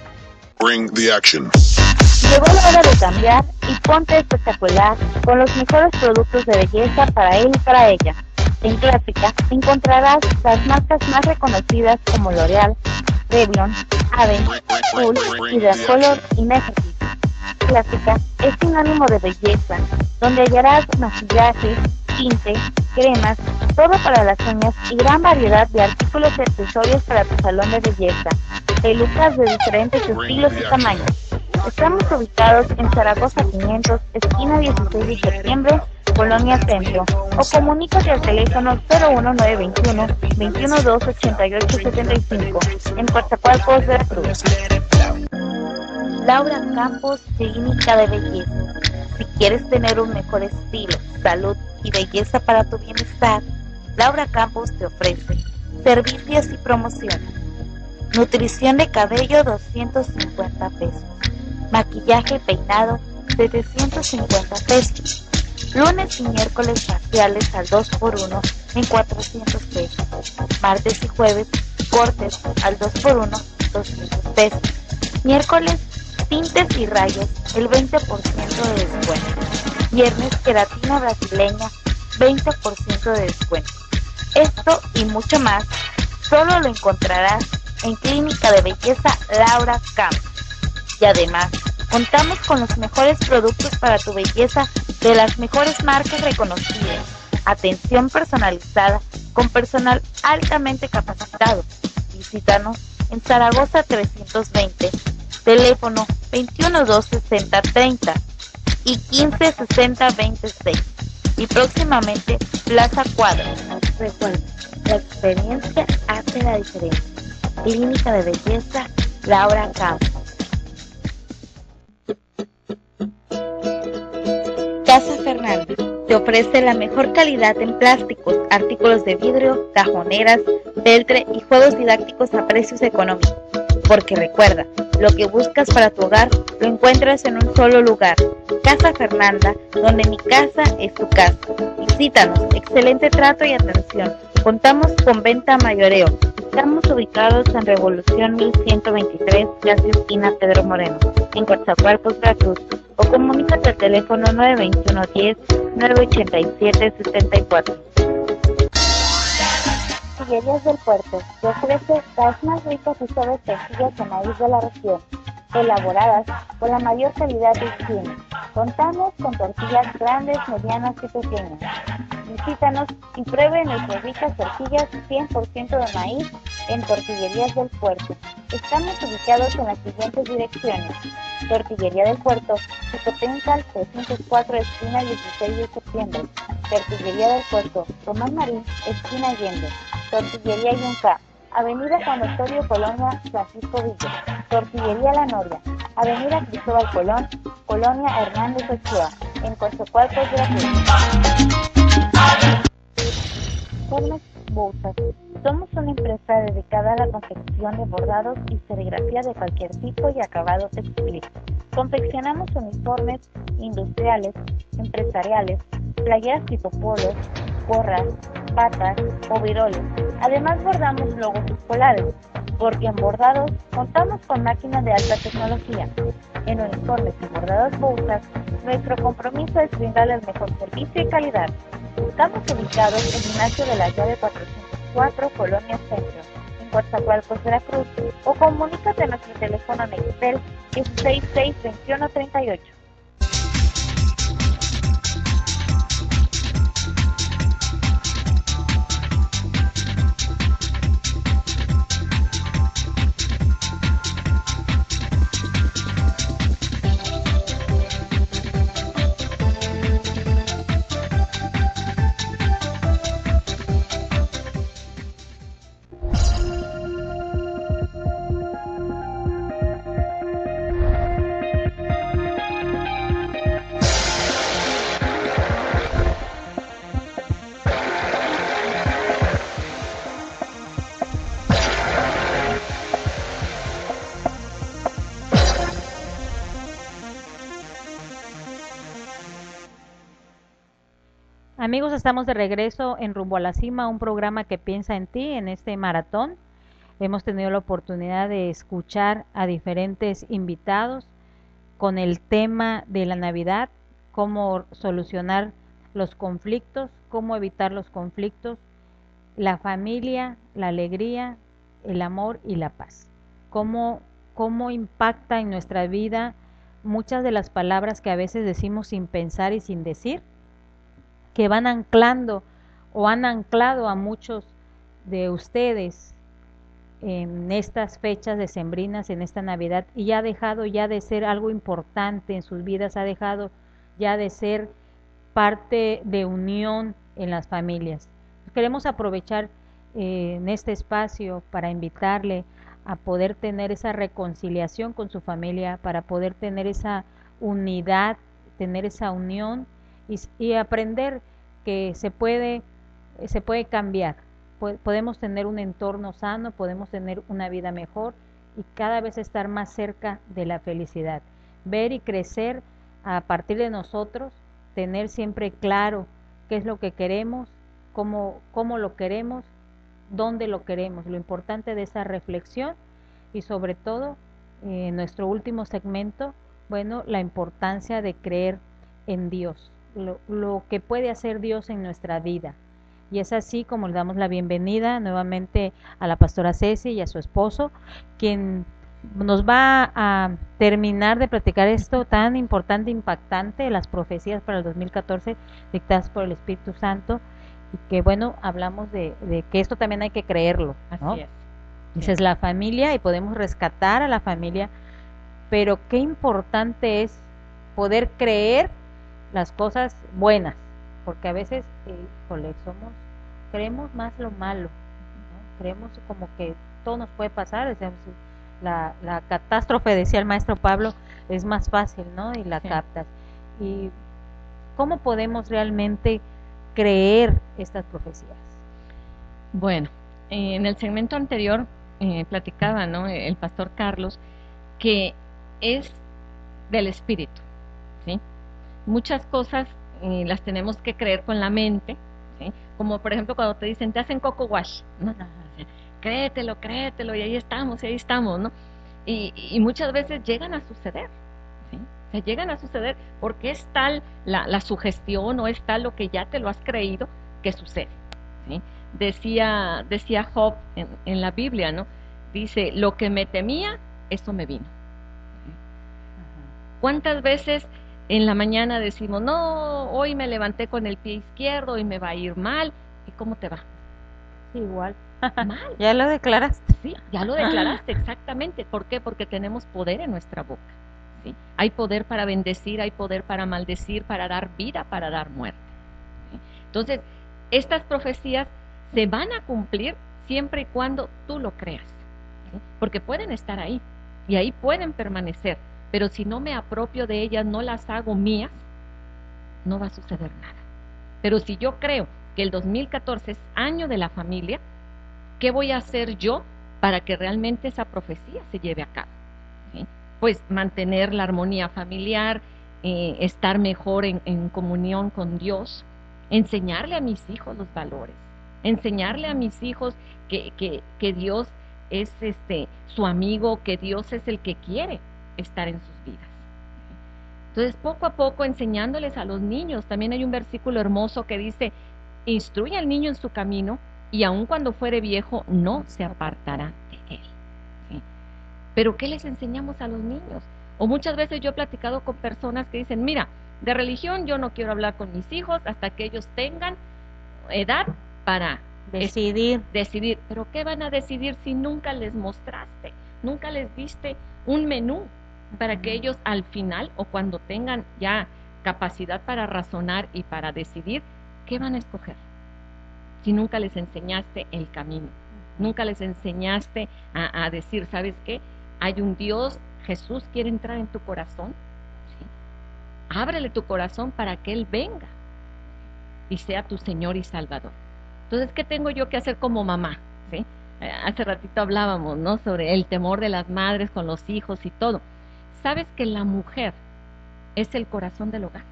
Bring the action. Llegó la hora de cambiar y ponte espectacular con los mejores productos de belleza para él y para ella. En Clásica encontrarás las marcas más reconocidas como L'Oreal, Revlon, Aven, Full, Hydrocolor y Necessity. Clásica es sinónimo de belleza, donde hallarás maquillaje, tinte, cremas, todo para las uñas y gran variedad de artículos y accesorios para tu salón de belleza. Pelucas de diferentes estilos y tamaños. Estamos ubicados en Zaragoza quinientos, esquina dieciséis de septiembre, Colonia Centro, o comunícate al teléfono cero uno nueve veintiuno, veintiuno dos ochenta y ocho setenta y cinco en Coatzacoalcos, Veracruz. Laura Campos, clínica de belleza. Si quieres tener un mejor estilo, salud y belleza para tu bienestar, Laura Campos te ofrece servicios y promociones. Nutrición de cabello, doscientos cincuenta pesos. Maquillaje y peinado, setecientos cincuenta pesos. Lunes y miércoles faciales al dos por uno en cuatrocientos pesos. Martes y jueves, cortes al dos por uno, doscientos pesos. Miércoles, tintes y rayos, el veinte por ciento de descuento. Viernes, queratina brasileña, veinte por ciento de descuento. Esto y mucho más solo lo encontrarás en Clínica de Belleza Laura Camp. Y además, contamos con los mejores productos para tu belleza de las mejores marcas reconocidas. Atención personalizada con personal altamente capacitado. Visítanos en Zaragoza trescientos veinte, teléfono veintiuno dos sesenta treinta y quince sesenta veintiséis. Y próximamente Plaza Cuadra. Recuerda, la experiencia hace la diferencia. Clínica de Belleza Laura Camp. Casa Fernández te ofrece la mejor calidad en plásticos, artículos de vidrio, cajoneras, peltre y juegos didácticos a precios económicos. Porque recuerda, lo que buscas para tu hogar lo encuentras en un solo lugar. Casa Fernanda, donde mi casa es tu casa. Visítanos, excelente trato y atención. Contamos con venta a mayoreo. Estamos ubicados en Revolución mil ciento veintitrés, casi esquina Pedro Moreno, en Coatzacoalcos, Veracruz. O comunícate al teléfono nueve veintiuno diez, nueve ochenta y siete, setenta y cuatro. Tortillerías del Puerto te ofrece las más ricas y suaves tortillas de maíz de la región, elaboradas con la mayor calidad de higiene. Contamos con tortillas grandes, medianas y pequeñas. Visítanos y pruebe nuestras ricas tortillas cien por ciento de maíz en Tortillerías del Puerto. Estamos ubicados en las siguientes direcciones: Tortillería del Puerto, Chicotencal trescientos cuatro, esquina dieciséis de septiembre. Tortillería del Puerto, Román Marín, esquina Allende. Tortillería Yunca, Avenida Juan Osorio, Colonia Francisco Villa. Tortillería La Noria, Avenida Cristóbal Colón, Colonia Hernández Ochoa, en Coatzacoalcos, Veracruz. Formex Bouzas. Somos una empresa dedicada a la confección de bordados y serigrafía de cualquier tipo y acabado textil. Confeccionamos uniformes industriales, empresariales, playeras tipo polos, gorras, patas o viroles. Además bordamos logos escolares, porque en bordados contamos con máquinas de alta tecnología. En uniformes y bordados Bouzas, nuestro compromiso es brindarle el mejor servicio y calidad. Estamos ubicados en Ignacio de la Llave cuatrocientos cuatro, Colonia Centro, en Coatzacoalcos, Veracruz, o comunícate a nuestro teléfono en Excel, que es seis seis veintiuno treinta y ocho. Amigos, estamos de regreso en Rumbo a la Cima, un programa que piensa en ti en este maratón. Hemos tenido la oportunidad de escuchar a diferentes invitados con el tema de la Navidad, cómo solucionar los conflictos, cómo evitar los conflictos, la familia, la alegría, el amor y la paz. Cómo, cómo impacta en nuestra vida muchas de las palabras que a veces decimos sin pensar y sin decir, que van anclando o han anclado a muchos de ustedes en estas fechas decembrinas, en esta Navidad, y ha dejado ya de ser algo importante en sus vidas, ha dejado ya de ser parte de unión en las familias. Queremos aprovechar eh, en este espacio para invitarle a poder tener esa reconciliación con su familia, para poder tener esa unidad, tener esa unión y, y aprender que se puede, se puede cambiar. Podemos tener un entorno sano, podemos tener una vida mejor y cada vez estar más cerca de la felicidad. Ver y crecer a partir de nosotros, tener siempre claro qué es lo que queremos, cómo, cómo lo queremos, dónde lo queremos. Lo importante de esa reflexión y sobre todo, eh, en nuestro último segmento, bueno, la importancia de creer en Dios, lo, lo que puede hacer Dios en nuestra vida. Y es así como le damos la bienvenida nuevamente a la pastora Ceci y a su esposo, quien nos va a terminar de platicar esto tan importante, impactante, las profecías para el dos mil catorce dictadas por el Espíritu Santo, y que bueno, hablamos de, de que esto también hay que creerlo, ¿no? Así es. Esa es la familia y podemos rescatar a la familia, pero qué importante es poder creer las cosas buenas, porque a veces, eh, híjole, somos, creemos más lo malo, ¿no? Creemos como que todo nos puede pasar, decíamos, la, la catástrofe, decía el maestro Pablo, es más fácil, ¿no? Y la Sí. captas. ¿Y cómo podemos realmente creer estas profecías? Bueno, eh, en el segmento anterior eh, platicaba, ¿no?, el pastor Carlos, que es del espíritu, ¿sí? Muchas cosas eh, las tenemos que creer con la mente, ¿sí? Como por ejemplo cuando te dicen, te hacen coco wash, ¿no? Ajá. Créetelo, créetelo, y ahí estamos, y ahí estamos, ¿no? Y, y muchas veces llegan a suceder, ¿sí? O sea, llegan a suceder porque es tal la, la sugestión o es tal lo que ya te lo has creído que sucede, ¿sí? Decía, decía Job en, en la Biblia, ¿no? Dice, lo que me temía, eso me vino. ¿Cuántas veces en la mañana decimos, no, hoy me levanté con el pie izquierdo y me va a ir mal? ¿Y cómo te va? Sí, igual. Mal. Ya lo declaraste. Sí, ya lo declaraste, exactamente. ¿Por qué? Porque tenemos poder en nuestra boca, ¿sí? Hay poder para bendecir, hay poder para maldecir, para dar vida, para dar muerte, ¿sí? Entonces, estas profecías se van a cumplir siempre y cuando tú lo creas, ¿sí? Porque pueden estar ahí y ahí pueden permanecer, pero si no me apropio de ellas, no las hago mías, no va a suceder nada. Pero si yo creo que el dos mil catorce es año de la familia, ¿qué voy a hacer yo para que realmente esa profecía se lleve a cabo? ¿Sí? Pues mantener la armonía familiar, eh, estar mejor en, en comunión con Dios, enseñarle a mis hijos los valores, enseñarle a mis hijos que, que, que Dios es este, su amigo, que Dios es el que quiere estar en sus vidas. Entonces, poco a poco, enseñándoles a los niños, también hay un versículo hermoso que dice, instruye al niño en su camino, y aun cuando fuere viejo, no se apartará de él, ¿sí? Pero ¿qué les enseñamos a los niños? O muchas veces yo he platicado con personas que dicen, mira, de religión yo no quiero hablar con mis hijos hasta que ellos tengan edad para Decidir. es, decidir. Pero ¿qué van a decidir si nunca les mostraste? Nunca les diste un menú para que ellos al final o cuando tengan ya capacidad para razonar y para decidir, ¿qué van a escoger? Si nunca les enseñaste el camino, nunca les enseñaste a, a decir, ¿sabes qué? Hay un Dios, Jesús quiere entrar en tu corazón, ¿sí? Ábrele tu corazón para que Él venga y sea tu Señor y Salvador. Entonces, ¿qué tengo yo que hacer como mamá? ¿Sí? Eh, hace ratito hablábamos, ¿no?, sobre el temor de las madres con los hijos y todo. ¿Sabes que la mujer es el corazón del hogar?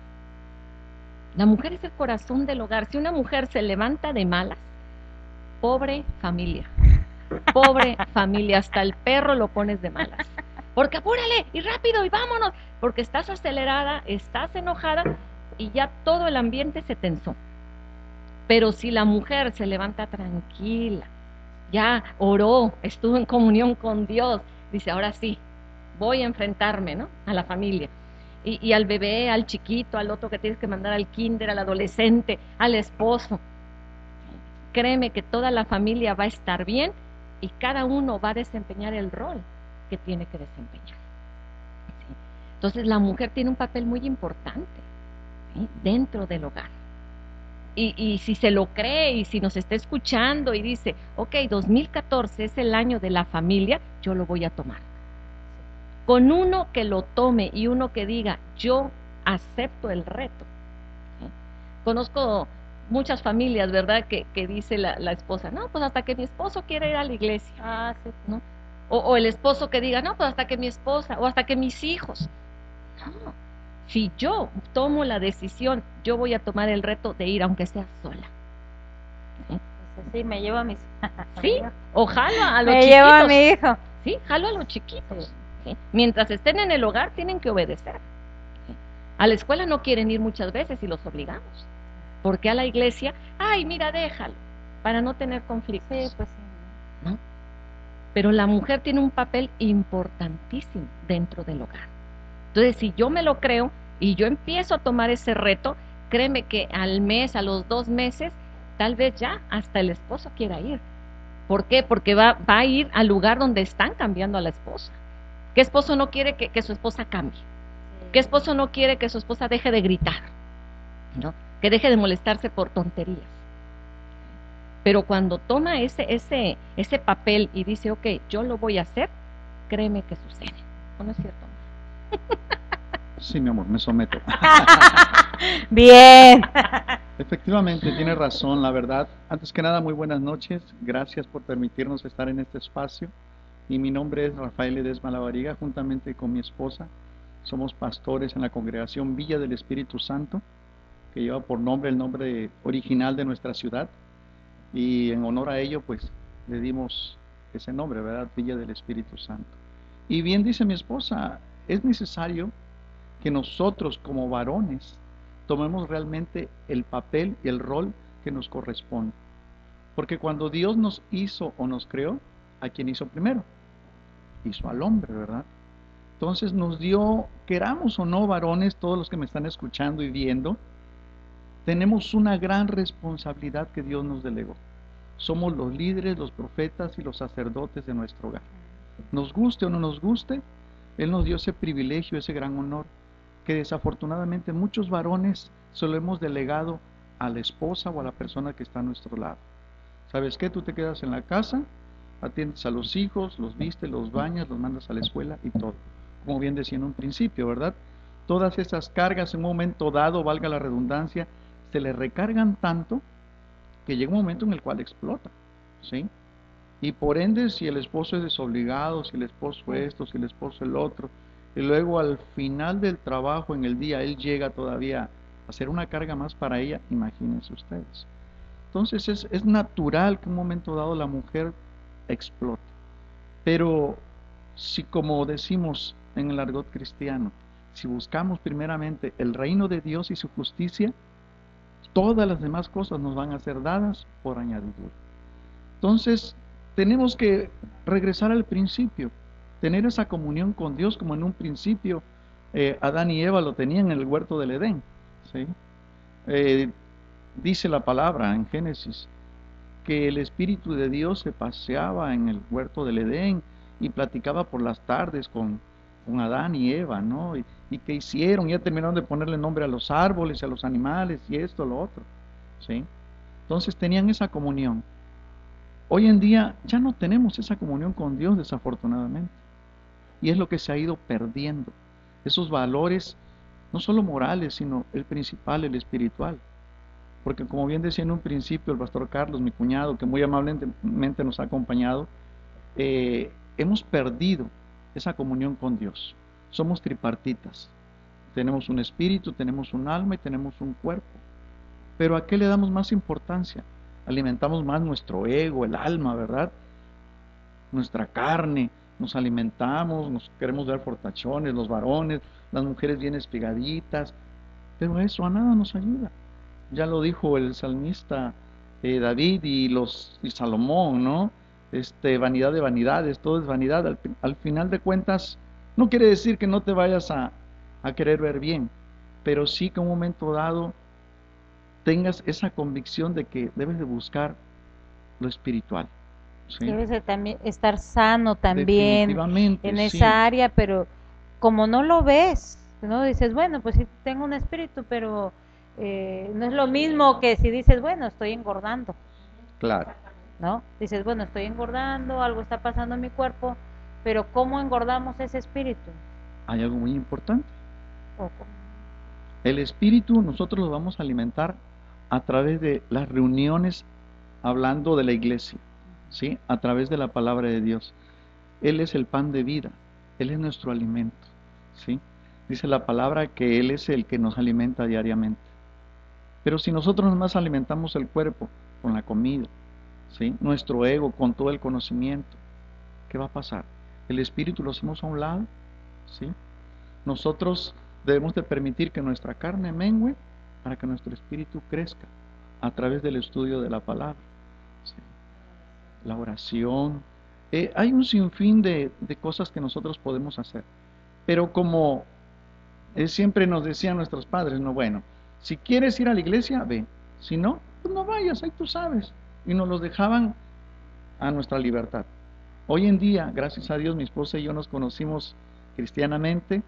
La mujer es el corazón del hogar. Si una mujer se levanta de malas, pobre familia, pobre familia, hasta el perro lo pones de malas. Porque apúrale y rápido y vámonos, porque estás acelerada, estás enojada y ya todo el ambiente se tensó. Pero si la mujer se levanta tranquila, ya oró, estuvo en comunión con Dios, dice, ahora sí, voy a enfrentarme, ¿no?, a la familia. Y, y al bebé, al chiquito, al otro que tienes que mandar al kinder, al adolescente, al esposo. Créeme que toda la familia va a estar bien y cada uno va a desempeñar el rol que tiene que desempeñar. ¿Sí? Entonces la mujer tiene un papel muy importante, ¿sí?, dentro del hogar. Y, y si se lo cree y si nos está escuchando y dice, ok, dos mil catorce es el año de la familia, yo lo voy a tomar. Con uno que lo tome y uno que diga, yo acepto el reto. ¿Sí? Conozco muchas familias, ¿verdad?, que, que dice la, la esposa, no, pues hasta que mi esposo quiera ir a la iglesia, ah, sí, ¿no? O, o el esposo que diga, no, pues hasta que mi esposa, o hasta que mis hijos. No, si yo tomo la decisión, yo voy a tomar el reto de ir, aunque sea sola. ¿Sí? Pues sí, me llevo a mis... Sí, o jalo a los me chiquitos. llevo a mi hijo. Sí, jalo a los chiquitos. ¿Sí? Mientras estén en el hogar, tienen que obedecer. ¿Sí? A la escuela no quieren ir muchas veces y los obligamos. ¿Por qué a la iglesia? Ay, mira, déjalo, para no tener conflictos. Sí, pues sí. ¿No? Pero la mujer tiene un papel importantísimo dentro del hogar. Entonces, si yo me lo creo y yo empiezo a tomar ese reto, créeme que al mes, a los dos meses, tal vez ya hasta el esposo quiera ir. ¿Por qué? Porque va, va a ir al lugar donde están cambiando a la esposa. ¿Qué esposo no quiere que, que su esposa cambie? ¿Qué esposo no quiere que su esposa deje de gritar? ¿No? Que deje de molestarse por tonterías. Pero cuando toma ese, ese, ese papel y dice, ok, yo lo voy a hacer, créeme que sucede. ¿O no es cierto? Sí, mi amor, me someto. Bien. Efectivamente, tiene razón, la verdad. Antes que nada, muy buenas noches. Gracias por permitirnos estar en este espacio. Y mi nombre es Rafael Ledesma Lavariga, juntamente con mi esposa. Somos pastores en la congregación Villa del Espíritu Santo, que lleva por nombre el nombre original de nuestra ciudad. Y en honor a ello, pues, le dimos ese nombre, ¿verdad? Villa del Espíritu Santo. Y bien dice mi esposa, es necesario que nosotros como varones tomemos realmente el papel y el rol que nos corresponde. Porque cuando Dios nos hizo o nos creó, ¿a quién hizo primero? Hizo al hombre, ¿verdad? Entonces nos dio, queramos o no varones, todos los que me están escuchando y viendo, tenemos una gran responsabilidad que Dios nos delegó. Somos los líderes, los profetas y los sacerdotes de nuestro hogar. Nos guste o no nos guste, Él nos dio ese privilegio, ese gran honor, que desafortunadamente muchos varones se lo hemos delegado a la esposa o a la persona que está a nuestro lado. ¿Sabes qué? Tú te quedas en la casa, atiendes a los hijos, los vistes, los bañas, los mandas a la escuela y todo. Como bien decía en un principio, ¿verdad? Todas esas cargas en un momento dado, valga la redundancia, se le recargan tanto que llega un momento en el cual explota, ¿sí? Y por ende, si el esposo es desobligado, si el esposo esto, si el esposo el otro, y luego al final del trabajo en el día él llega todavía a hacer una carga más para ella, imagínense ustedes. Entonces es, es natural que en un momento dado la mujer explote. Pero si, como decimos en el argot cristiano, si buscamos primeramente el reino de Dios y su justicia, todas las demás cosas nos van a ser dadas por añadidura. Entonces tenemos que regresar al principio, tener esa comunión con Dios como en un principio eh, Adán y Eva lo tenían en el huerto del Edén, ¿sí? Eh, dice la palabra en Génesis que el Espíritu de Dios se paseaba en el huerto del Edén y platicaba por las tardes con, con Adán y Eva, ¿no? Y, y que hicieron, ya terminaron de ponerle nombre a los árboles, a los animales y esto, lo otro, ¿sí? Entonces tenían esa comunión. Hoy en día ya no tenemos esa comunión con Dios, desafortunadamente. Y es lo que se ha ido perdiendo. Esos valores, no solo morales, sino el principal, el espiritual. Porque como bien decía en un principio el pastor Carlos, mi cuñado, que muy amablemente nos ha acompañado, eh, hemos perdido esa comunión con Dios. Somos tripartitas. Tenemos un espíritu, tenemos un alma y tenemos un cuerpo. Pero ¿a qué le damos más importancia? Alimentamos más nuestro ego, el alma, ¿verdad? Nuestra carne. Nos alimentamos, nos queremos ver fortachones, los varones, las mujeres bien espigaditas, pero eso a nada nos ayuda. Ya lo dijo el salmista eh, David y los y Salomón, ¿no? Este, vanidad de vanidades, todo es vanidad. Al, al final de cuentas, no quiere decir que no te vayas a, a querer ver bien, pero sí que en un momento dado tengas esa convicción de que debes de buscar lo espiritual. ¿Sí? Debes de también estar sano también en esa sí. área, pero como no lo ves, ¿no? Dices, bueno, pues sí tengo un espíritu, pero eh, no es lo mismo que si dices, bueno, estoy engordando. Claro. ¿No? Dices, bueno, estoy engordando, algo está pasando en mi cuerpo, pero ¿cómo engordamos ese espíritu? Hay algo muy importante. ¿O cómo? El espíritu nosotros lo vamos a alimentar a través de las reuniones hablando de la iglesia. ¿Sí? A través de la palabra de Dios. Él es el pan de vida, Él es nuestro alimento, ¿sí? Dice la palabra que Él es el que nos alimenta diariamente. Pero si nosotros nomás alimentamos el cuerpo con la comida, ¿sí? Nuestro ego con todo el conocimiento, ¿qué va a pasar? El espíritu lo hacemos a un lado, ¿sí? Nosotros debemos de permitir que nuestra carne mengue para que nuestro espíritu crezca a través del estudio de la palabra, ¿sí? La oración. Eh, hay un sinfín de, de cosas que nosotros podemos hacer, pero como eh, siempre nos decían nuestros padres, no, bueno, si quieres ir a la iglesia, ve, si no, pues no vayas, ahí tú sabes, y nos los dejaban a nuestra libertad. Hoy en día, gracias a Dios, mi esposa y yo nos conocimos cristianamente,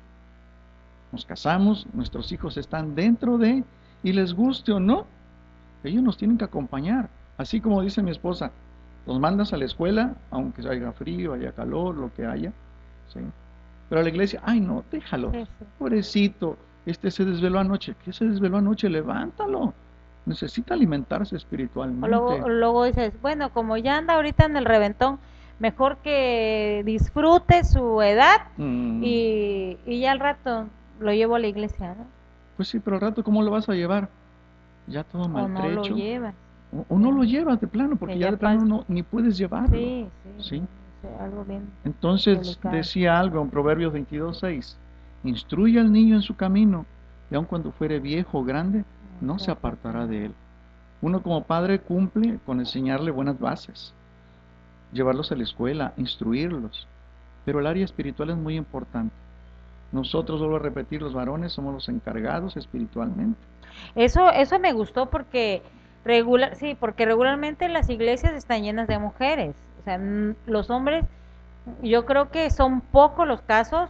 nos casamos, nuestros hijos están dentro de, y les guste o no, ellos nos tienen que acompañar, así como dice mi esposa, los mandas a la escuela, aunque haya frío, haya calor, lo que haya, ¿sí? Pero a la iglesia, ay no, déjalo, Sí, sí. pobrecito, este se desveló anoche. ¿Qué se desveló anoche? Levántalo, necesita alimentarse O espiritualmente. luego, luego dices, bueno, como ya anda ahorita en el reventón, mejor que disfrute su edad Mm, y, y ya al rato lo llevo a la iglesia, ¿no? Pues sí, pero al rato, ¿cómo lo vas a llevar? Ya todo O no lo maltrecho. llevas. O, o no lo llevas de plano, porque Que ya ya de plano pasa. no, ni puedes llevarlo. Sí, sí. ¿Sí? Sí, algo bien. Entonces delicado. decía algo en Proverbios veintidós seis, instruye al niño en su camino, y aun cuando fuere viejo o grande, no se apartará de él. Uno como padre cumple con enseñarle buenas bases, llevarlos a la escuela, instruirlos, pero el área espiritual es muy importante. Nosotros, vuelvo a repetir, los varones somos los encargados espiritualmente. Eso, eso me gustó porque regular, sí, porque regularmente las iglesias están llenas de mujeres. O sea, n- los hombres, yo creo que son pocos los casos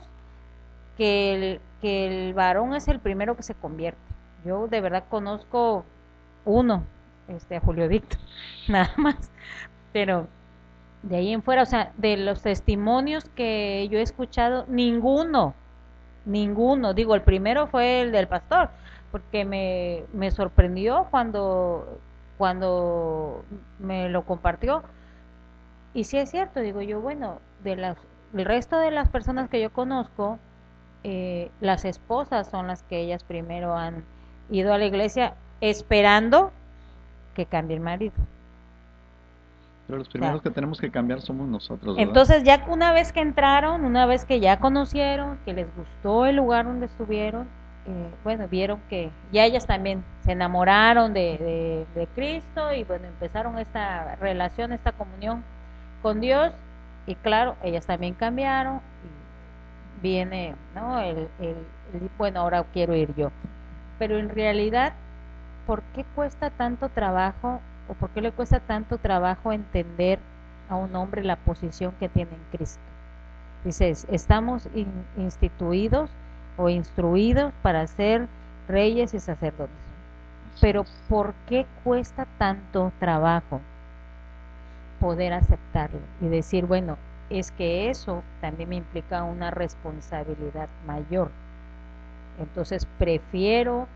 que el, que el varón es el primero que se convierte. Yo de verdad conozco uno, este, a Julio Víctor, nada más. Pero de ahí en fuera, o sea, de los testimonios que yo he escuchado, ninguno, ninguno, digo, el primero fue el del pastor, porque me, me sorprendió cuando, cuando me lo compartió. Y sí es cierto, digo yo, bueno, de las, el resto de las personas que yo conozco, eh, las esposas son las que ellas primero han ido a la iglesia esperando que cambie el marido. Pero los primeros que tenemos que cambiar somos nosotros, ¿verdad? Entonces ya una vez que entraron, una vez que ya conocieron, que les gustó el lugar donde estuvieron, eh, bueno, vieron que ya ellas también se enamoraron de, de, de Cristo y bueno, empezaron esta relación, esta comunión con Dios y claro, ellas también cambiaron y viene, ¿no? El, el, el, bueno, ahora quiero ir yo. Pero en realidad, ¿por qué cuesta tanto trabajo o por qué le cuesta tanto trabajo entender a un hombre la posición que tiene en Cristo? Dices, estamos in, instituidos o instruidos para ser reyes y sacerdotes. Pero ¿por qué cuesta tanto trabajo poder aceptarlo y decir, bueno, es que eso también me implica una responsabilidad mayor? Entonces prefiero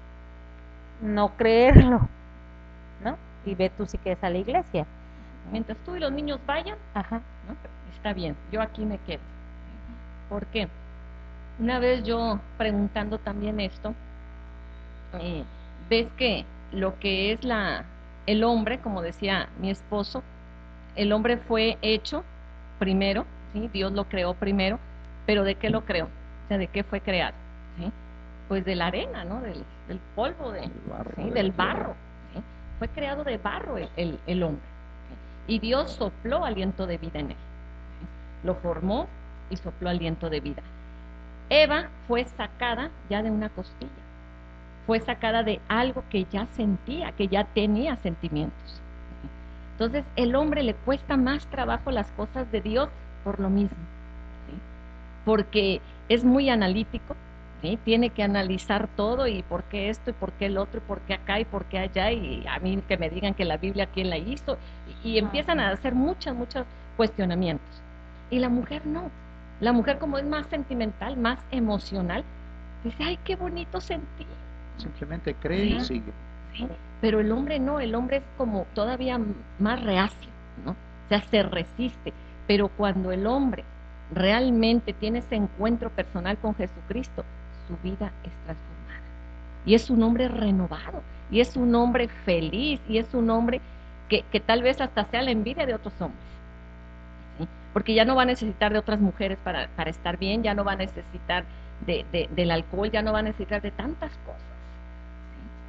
no creerlo, ¿no? Y ve tú si quieres a la iglesia. Mientras tú y los niños vayan, Ajá. ¿no? Está bien, yo aquí me quedo. ¿Por qué? Una vez yo preguntando también esto, eh, ves que lo que es la el hombre, como decía mi esposo, el hombre fue hecho primero, ¿sí? Dios lo creó primero, pero ¿de qué lo creó? O sea, ¿de qué fue creado? ¿Sí? Pues de la arena, ¿no? Del, del polvo, de, barro, ¿sí? de del la tierra. barro. ¿Sí? Fue creado de barro el, el, el hombre. ¿Sí? Y Dios sopló aliento de vida en él. ¿Sí? Lo formó y sopló aliento de vida. Eva fue sacada ya de una costilla. Fue sacada de algo que ya sentía, que ya tenía sentimientos. Entonces, el hombre le cuesta más trabajo las cosas de Dios por lo mismo, ¿sí? Porque es muy analítico, ¿sí? Tiene que analizar todo y por qué esto y por qué el otro y por qué acá y por qué allá y a mí que me digan que la Biblia quién la hizo y, y empiezan a hacer muchos, muchos cuestionamientos. Y la mujer no, la mujer como es más sentimental, más emocional, dice, ay, qué bonito sentir. Simplemente cree y Sí. sigue. ¿Sí? Pero el hombre no, el hombre es como todavía más reacio, ¿no? O sea, se resiste. Pero cuando el hombre realmente tiene ese encuentro personal con Jesucristo, su vida es transformada. Y es un hombre renovado, y es un hombre feliz, y es un hombre que, que tal vez hasta sea la envidia de otros hombres. ¿Sí? Porque ya no va a necesitar de otras mujeres para, para estar bien, ya no va a necesitar de, de, del alcohol, ya no va a necesitar de tantas cosas.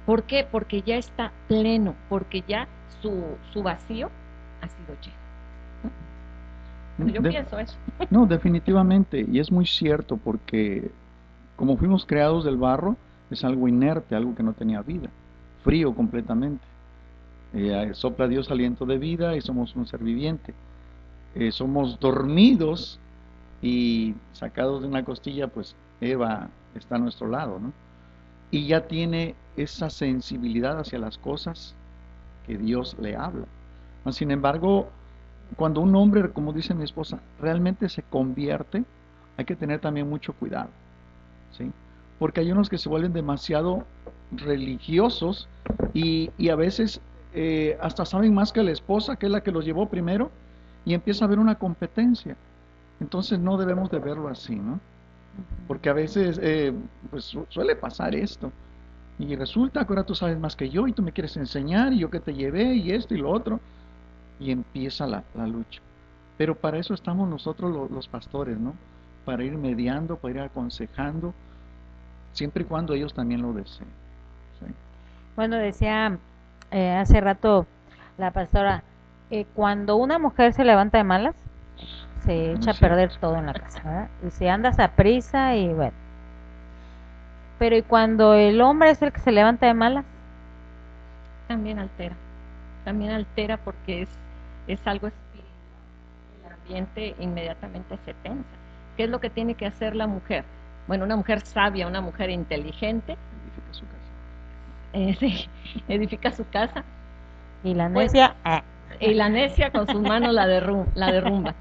¿Por qué? Porque ya está pleno, porque ya su, su vacío ha sido lleno. Yo De- pienso eso. No, definitivamente, y es muy cierto porque como fuimos creados del barro, es algo inerte, algo que no tenía vida, frío completamente. Eh, sopla Dios aliento de vida y somos un ser viviente. Eh, somos dormidos y sacados de una costilla, pues Eva está a nuestro lado, ¿no? Y ya tiene esa sensibilidad hacia las cosas que Dios le habla. Mas, sin embargo, cuando un hombre, como dice mi esposa, realmente se convierte, hay que tener también mucho cuidado, ¿sí? Porque hay unos que se vuelven demasiado religiosos y, y a veces eh, hasta saben más que la esposa, que es la que los llevó primero, y empieza a haber una competencia. Entonces no debemos de verlo así, ¿no? Porque a veces eh, pues su- suele pasar esto. Y resulta que ahora tú sabes más que yo y tú me quieres enseñar y yo que te llevé y esto y lo otro. Y empieza la, la lucha. Pero para eso estamos nosotros lo- los pastores, ¿no? Para ir mediando, para ir aconsejando, siempre y cuando ellos también lo deseen. ¿Sí? Bueno, decía eh, hace rato la pastora, eh, cuando una mujer se levanta de malas, se echa a Sí. perder todo en la casa, ¿verdad? Y si andas a prisa y bueno. Pero ¿y cuando el hombre es el que se levanta de malas? También altera, también altera porque es, es algo espiritual. El ambiente inmediatamente se tensa. ¿Qué es lo que tiene que hacer la mujer? Bueno, una mujer sabia, una mujer inteligente, Edifica su casa. eh, sí, edifica su casa, Y la Pues- necia, ah, y la necia con sus manos la, derrum- la derrumba.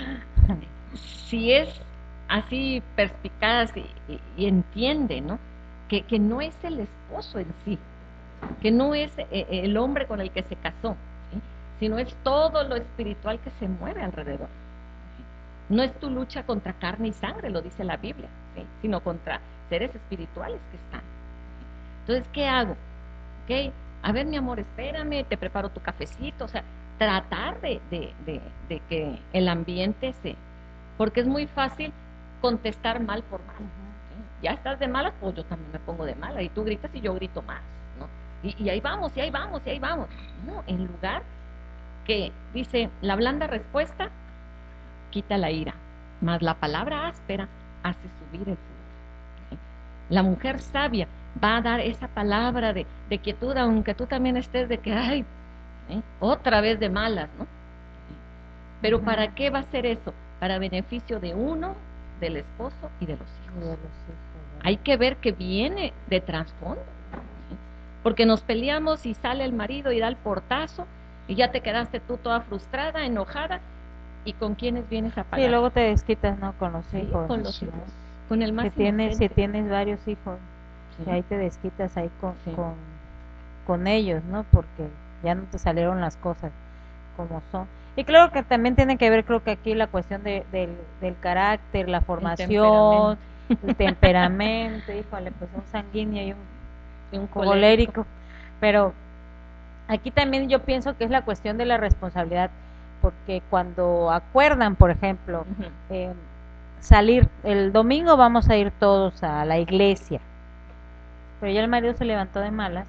Si es así perspicaz y, y- y entiende, ¿no? Que, que no es el esposo en sí, que no es eh, el hombre con el que se casó, ¿sí? Sino es todo lo espiritual que se mueve alrededor. ¿Sí? No es tu lucha contra carne y sangre, lo dice la Biblia, ¿sí? Sino contra seres espirituales que están. ¿Sí? Entonces, ¿qué hago? ¿Ok? A ver, mi amor, espérame, te preparo tu cafecito, o sea, tratar de, de, de, de que el ambiente se... Porque es muy fácil contestar mal por mal. ¿Sí? Ya estás de malas, pues yo también me pongo de mala, y tú gritas y yo grito más, ¿no? Y, y ahí vamos, y ahí vamos, y ahí vamos. No, en lugar que dice, la blanda respuesta quita la ira, mas la palabra áspera hace subir el furor. ¿Sí? La mujer sabia va a dar esa palabra de, de quietud, aunque tú también estés de que, ay, ¿eh? Otra vez de malas, ¿no? Pero Ujú. ¿para qué va a ser eso? Para beneficio de uno, del esposo y de los y de hijos. los hijos, ¿verdad? Hay que ver que viene de trasfondo, ¿sí? Porque nos peleamos y sale el marido y da el portazo y ya te quedaste tú toda frustrada, enojada, ¿y con quiénes vienes a pagar? Sí, luego te desquitas, ¿no? Con los Sí, hijos. con los ¿no? hijos, con el más Si tienes, si inocente. tienes varios hijos, Sí. y ahí te desquitas ahí con, Sí. con, con ellos, ¿no? Porque ya no te salieron las cosas como son. Y claro que también tiene que ver, creo que aquí la cuestión de, del, del carácter, la formación, el temperamento, híjole, pues un sanguíneo y un Y un colérico. Pero aquí también yo pienso que es la cuestión de la responsabilidad, porque cuando acuerdan, por ejemplo, Ujú. eh, salir, el domingo vamos a ir todos a la iglesia, pero ya el marido se levantó de malas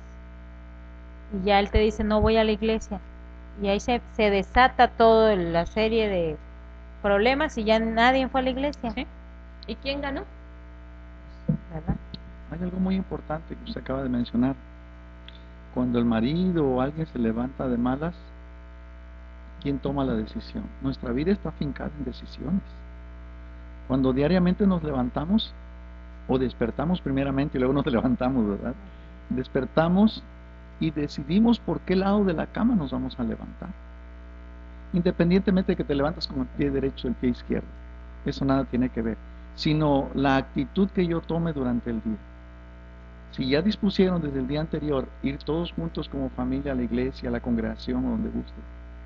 y ya él te dice no voy a la iglesia, y ahí se, se desata toda la serie de problemas y ya nadie fue a la iglesia, ¿Sí? ¿Y quién ganó? ¿verdad? Hay algo muy importante que usted acaba de mencionar. Cuando el marido o alguien se levanta de malas, ¿quién toma la decisión? Nuestra vida está afincada en decisiones. Cuando diariamente nos levantamos, o despertamos primeramente y luego nos levantamos, ¿verdad? Despertamos y decidimos por qué lado de la cama nos vamos a levantar. Independientemente de que te levantas con el pie derecho o el pie izquierdo, eso nada tiene que ver, sino la actitud que yo tome durante el día. Si ya dispusieron desde el día anterior ir todos juntos como familia a la iglesia, a la congregación o donde guste,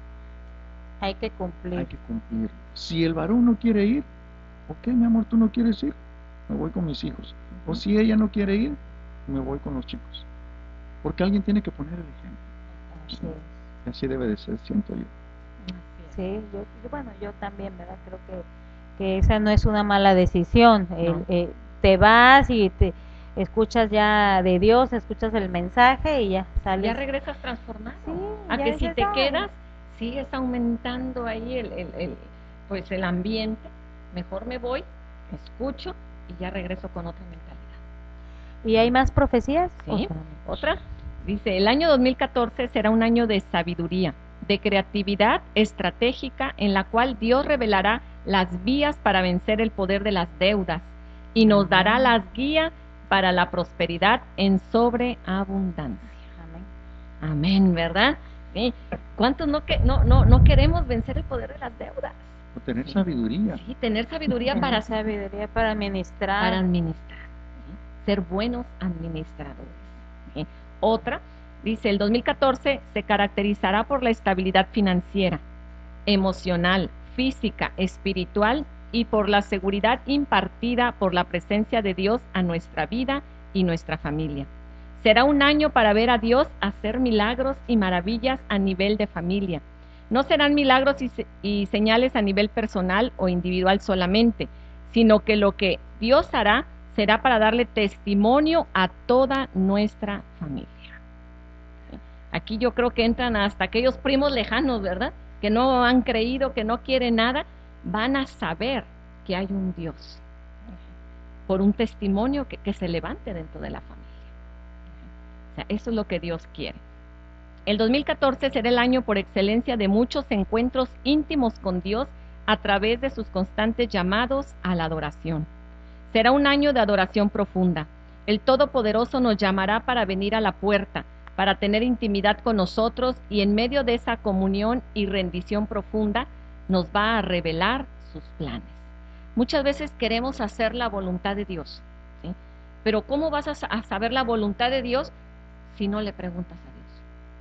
Hay que cumplir. hay que cumplir. Si el varón no quiere ir, ok, mi amor, tú no quieres ir, me voy con mis hijos. O si ella no quiere ir, me voy con los chicos. Porque alguien tiene que poner el ejemplo. Así es. Y así debe de ser, siento yo. Sí, yo, yo- bueno, yo también, ¿verdad? Creo que, que esa no es una mala decisión. El, No. eh, te vas y te escuchas ya de Dios, escuchas el mensaje y ya sales. Ya regresas transformado. Sí, a ya que si dices, te "Ay". quedas, sigues aumentando ahí el, el, el, pues el ambiente. Mejor me voy, escucho y ya regreso con otra mentalidad. ¿Y hay más profecías? Sí, ¿O otra. Dice, el año dos mil catorce será un año de sabiduría, de creatividad estratégica en la cual Dios revelará las vías para vencer el poder de las deudas y nos dará las guías para la prosperidad en sobreabundancia. Amén. Amén, ¿verdad? Sí. ¿Cuántos no, que, no, no, no queremos vencer el poder de las deudas? O tener sabiduría. Sí, tener sabiduría Tener para, sabiduría para administrar. para administrar, ¿sí? Ser buenos administradores. ¿Sí? Otra, dice, el dos mil catorce se caracterizará por la estabilidad financiera, emocional, física, espiritual y por la seguridad impartida por la presencia de Dios a nuestra vida y nuestra familia. Será un año para ver a Dios hacer milagros y maravillas a nivel de familia. No serán milagros y, se y señales a nivel personal o individual solamente, sino que lo que Dios hará será para darle testimonio a toda nuestra familia. Aquí yo creo que entran hasta aquellos primos lejanos, ¿verdad? Que no han creído, que no quieren nada, van a saber que hay un Dios por un testimonio que, que se levante dentro de la familia. O sea, eso es lo que Dios quiere. El dos mil catorce será el año por excelencia de muchos encuentros íntimos con Dios a través de sus constantes llamados a la adoración. Será un año de adoración profunda. El Todopoderoso nos llamará para venir a la puerta, para tener intimidad con nosotros y en medio de esa comunión y rendición profunda nos va a revelar sus planes. Muchas veces queremos hacer la voluntad de Dios, ¿sí? Pero ¿cómo vas a, a saber la voluntad de Dios si no le preguntas a Dios?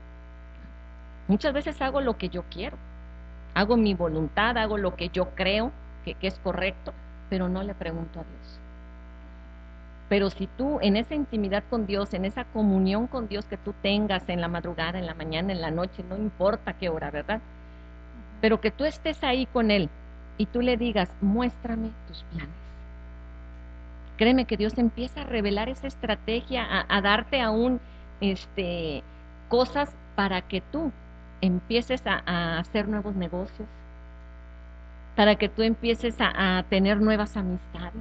Muchas veces hago lo que yo quiero, hago mi voluntad, hago lo que yo creo que, que es correcto, pero no le pregunto a Dios. Pero si tú en esa intimidad con Dios, en esa comunión con Dios que tú tengas en la madrugada, en la mañana, en la noche, no importa qué hora, ¿verdad? Pero que tú estés ahí con Él y tú le digas, muéstrame tus planes. Créeme que Dios empieza a revelar esa estrategia, a, a darte aún este, cosas para que tú empieces a, a hacer nuevos negocios, para que tú empieces a, a tener nuevas amistades.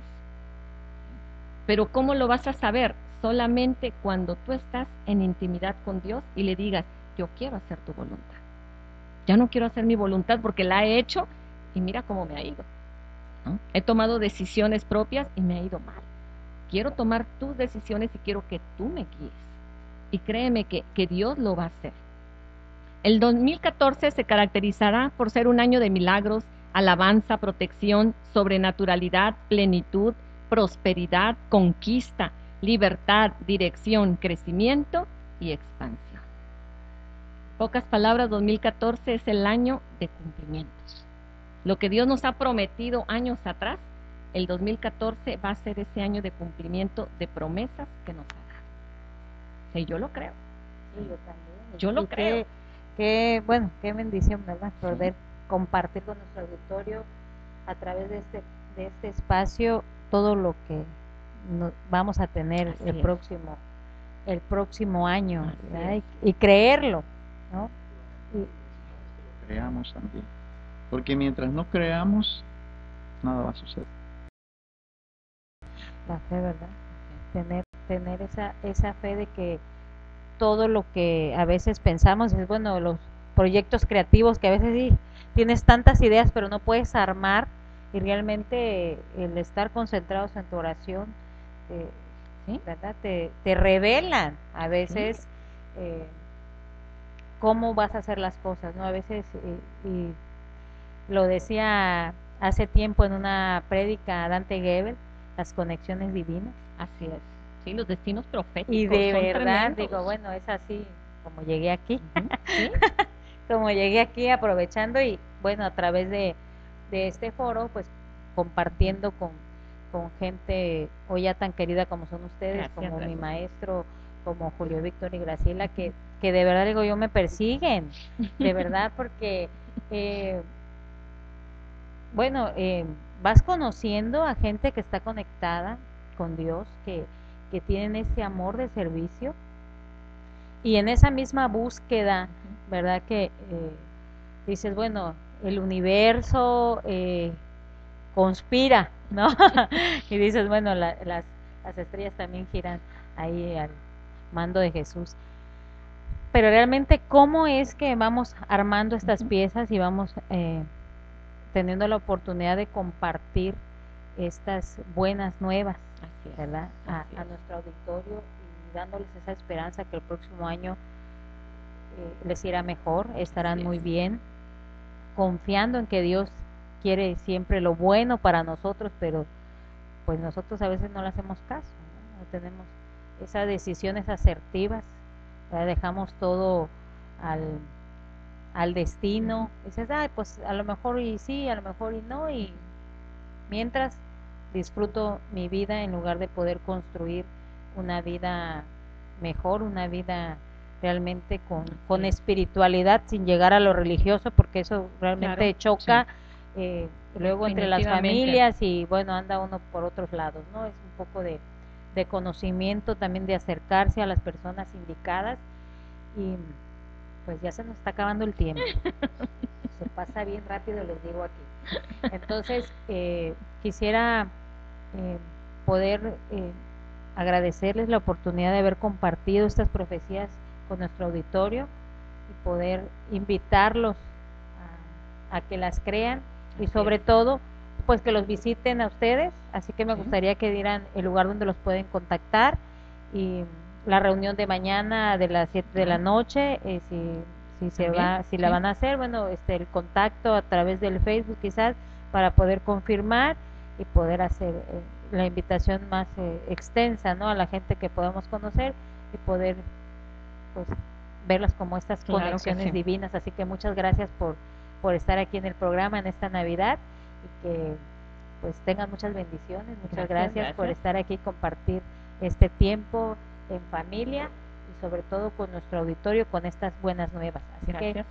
Pero ¿cómo lo vas a saber? Solamente cuando tú estás en intimidad con Dios y le digas, yo quiero hacer tu voluntad. Ya no quiero hacer mi voluntad porque la he hecho y mira cómo me ha ido, ¿no? He tomado decisiones propias y me ha ido mal. Quiero tomar tus decisiones y quiero que tú me guíes. Y créeme que, que Dios lo va a hacer. El dos mil catorce se caracterizará por ser un año de milagros, alabanza, protección, sobrenaturalidad, plenitud, prosperidad, conquista, libertad, dirección, crecimiento y expansión. Pocas palabras, dos mil catorce es el año de cumplimientos. Lo que Dios nos ha prometido años atrás, el dos mil catorce va a ser ese año de cumplimiento de promesas que nos ha dado. Sí, yo lo creo. Sí, yo también. Yo lo y creo. Qué, qué, bueno, qué bendición, ¿verdad? Poder sí. compartir con nuestro auditorio a través de este, de este espacio todo lo que no, vamos a tener Así el es. próximo el próximo año y, y creerlo, ¿no? Y, creamos también, porque mientras no creamos nada va a suceder. La fe, ¿verdad? Tener tener esa esa fe de que todo lo que a veces pensamos es, bueno, los proyectos creativos que a veces sí, tienes tantas ideas pero no puedes armar. Y realmente el estar concentrados en tu oración, eh, ¿sí? ¿verdad? Te, te revelan a veces ¿sí? eh, cómo vas a hacer las cosas, ¿no? A veces, eh, y lo decía hace tiempo en una prédica Dante Gebel, las conexiones divinas. Así es, sí, los destinos proféticos. Y de son verdad, tremendos. digo, bueno, es así como llegué aquí, Uh-huh. ¿Sí? como llegué aquí aprovechando y bueno, a través de de este foro, pues compartiendo con, con gente hoy ya tan querida como son ustedes, Gracias, como gracias. mi maestro, como Julio Víctor y Graciela, que, que de verdad digo yo me persiguen, de verdad, porque eh, bueno, eh, vas conociendo a gente que está conectada con Dios, que, que tienen ese amor de servicio, y en esa misma búsqueda, ¿verdad? Que eh, dices, bueno, el universo eh, conspira, ¿no? Y dices, bueno, la, las, las estrellas también giran ahí al mando de Jesús. Pero realmente, ¿cómo es que vamos armando estas piezas y vamos eh, teniendo la oportunidad de compartir estas buenas nuevas, Así es, ¿verdad? A, así a es. nuestro auditorio, y dándoles esa esperanza que el próximo año eh, les irá mejor, estarán Así muy es. bien, confiando en que Dios quiere siempre lo bueno para nosotros, pero pues nosotros a veces no le hacemos caso, ¿no? No tenemos esas decisiones asertivas, ¿verdad? Dejamos todo al, al destino, dices, ay, pues a lo mejor y sí, a lo mejor y no, y mientras disfruto mi vida en lugar de poder construir una vida mejor, una vida realmente con, con Sí. espiritualidad, sin llegar a lo religioso, porque eso realmente Claro, choca eh, luego entre las Definitivamente. familias, y bueno, anda uno por otros lados, ¿no? Es un poco de, de conocimiento, también de acercarse a las personas indicadas, y pues ya se nos está acabando el tiempo. Se pasa bien rápido, les digo aquí. Entonces, eh, quisiera eh, poder eh, agradecerles la oportunidad de haber compartido estas profecías con nuestro auditorio y poder invitarlos a, a que las crean, y Así sobre es. todo, pues que los visiten a ustedes. Así que me Sí. gustaría que dieran el lugar donde los pueden contactar, y la reunión de mañana de las siete de la noche, eh, si si se También, va, si la sí. van a hacer, bueno, este el contacto a través del Facebook quizás, para poder confirmar y poder hacer eh, la invitación más eh, extensa, ¿no? A la gente que podamos conocer, y poder pues verlas como estas Claro que conexiones sí. divinas. Así que muchas gracias por por estar aquí en el programa en esta Navidad, y que pues tengan muchas bendiciones. Muchas Gracias, gracias, por gracias. estar aquí y compartir este tiempo en familia, y sobre todo con nuestro auditorio, con estas buenas nuevas. Así que, Gracias.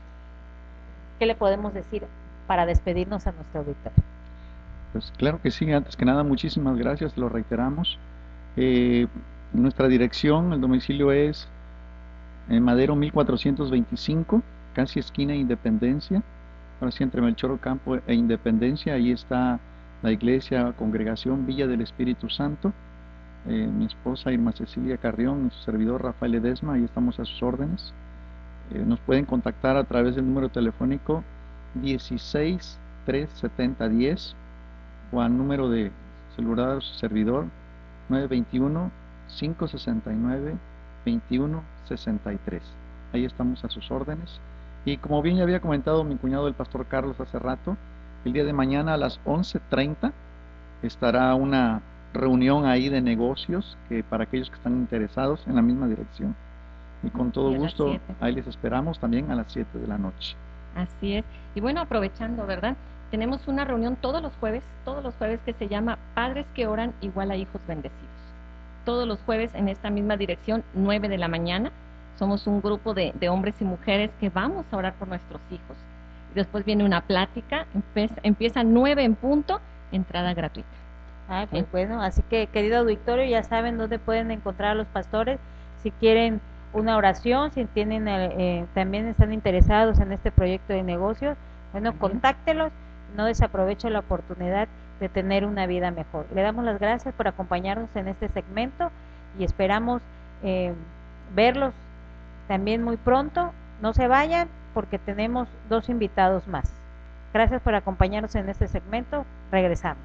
¿qué le podemos decir para despedirnos a nuestro auditorio? Pues claro que sí, antes que nada, muchísimas gracias, lo reiteramos. Eh, nuestra dirección, el domicilio es en Madero mil cuatrocientos veinticinco, casi esquina Independencia, ahora sí entre Melchor Ocampo e Independencia. Ahí está la iglesia, congregación Villa del Espíritu Santo. Eh, mi esposa Irma Cecilia Carrión y su servidor Rafael Ledesma, ahí estamos a sus órdenes. Eh, nos pueden contactar a través del número telefónico dieciséis tres setenta diez, o al número de celular de su servidor nueve veintiuno, cinco sesenta y nueve, veintiuno sesenta y tres. Ahí estamos a sus órdenes. Y como bien ya había comentado mi cuñado el pastor Carlos hace rato, el día de mañana a las once treinta estará una reunión ahí de negocios, que para aquellos que están interesados, en la misma dirección. Y con todo Y a las gusto siete. ahí les esperamos también a las siete de la noche. Así es. Y bueno, aprovechando, ¿verdad? Tenemos una reunión todos los jueves, todos los jueves, que se llama Padres que oran igual a hijos bendecidos. Todos los jueves en esta misma dirección, nueve de la mañana. Somos un grupo de, de hombres y mujeres que vamos a orar por nuestros hijos. Y después viene una plática, empieza, empieza nueve en punto, entrada gratuita. Ah, pues Sí. bueno, así que querido auditorio, ya saben dónde pueden encontrar a los pastores si quieren una oración, si tienen eh, eh, también están interesados en este proyecto de negocios. Bueno, También. contáctelos, no desaprovechen la oportunidad de tener una vida mejor. Le damos las gracias por acompañarnos en este segmento, y esperamos eh, verlos también muy pronto. No se vayan, porque tenemos dos invitados más. Gracias por acompañarnos en este segmento. Regresamos.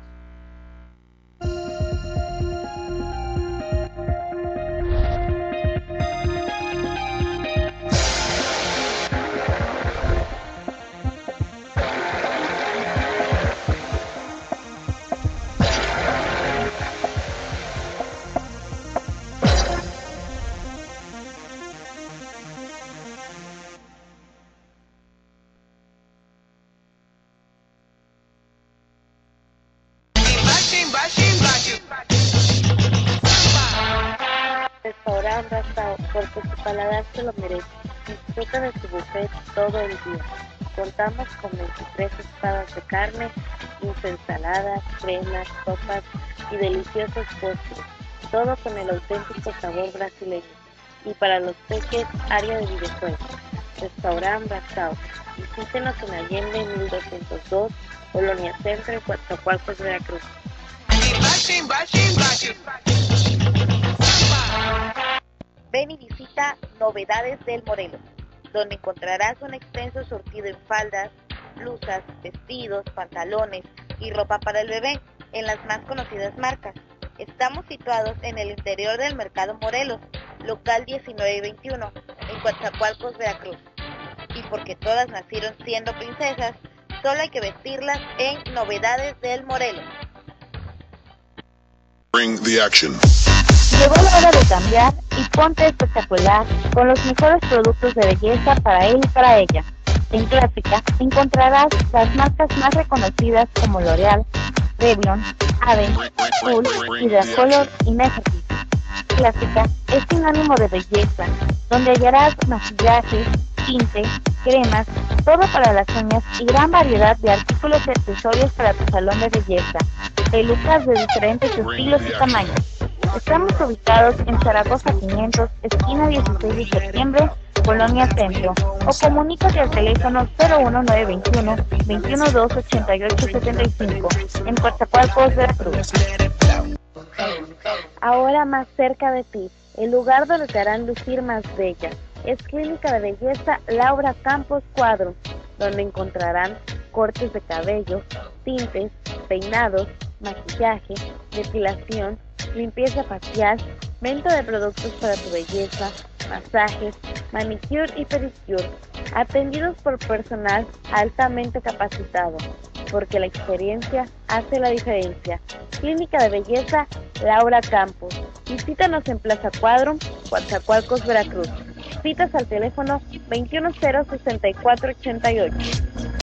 Restaurante Rastao, porque su paladar se lo merece. Disfruta de su buffet todo el día. Contamos con veintitrés espadas de carne, quince ensaladas, cremas, sopas y deliciosos postres. todo con el auténtico sabor brasileño. Y para los peques, área de videojuegos, restaurante Brasao. Visítenos en Allende mil doscientos dos, Colonia Centro, en Coatzacoalcos, Veracruz. Ven y visita Novedades del Morelos, donde encontrarás un extenso surtido en faldas, blusas, vestidos, pantalones y ropa para el bebé en las más conocidas marcas. Estamos situados en el interior del Mercado Morelos, local diecinueve y veintiuno, en Coatzacoalcos, Veracruz. Y porque todas nacieron siendo princesas, solo hay que vestirlas en Novedades del Morelos. Bring the action. Llegó la hora de cambiar y ponte espectacular con los mejores productos de belleza para él y para ella. En Clásica encontrarás las marcas más reconocidas como L'Oreal, Revlon, Aven, Full, Hydrocolor y Necessity. Clásica es sinónimo de belleza, donde hallarás maquillaje, tinte, cremas, todo para las uñas y gran variedad de artículos y accesorios para tu salón de belleza, pelucas de diferentes estilos y tamaños. Estamos ubicados en Zaragoza quinientos, esquina dieciséis de septiembre, Colonia Centro, o comunícate al teléfono cero uno nueve veintiuno, veintiuno dos ochenta y ocho setenta y cinco, en Coatzacoalcos, Veracruz. Ahora más cerca de ti, el lugar donde te harán lucir más bella, es Clínica de Belleza Laura Campos Cuadro, donde encontrarán cortes de cabello, tintes, peinados, maquillaje, depilación, limpieza facial, venta de productos para tu belleza, masajes, manicure y pedicure, atendidos por personal altamente capacitado, porque la experiencia hace la diferencia. Clínica de Belleza Laura Campos. Visítanos en Plaza Cuadro, Coatzacoalcos, Veracruz. Citas al teléfono veintiuno cero sesenta y cuatro ochenta y ocho.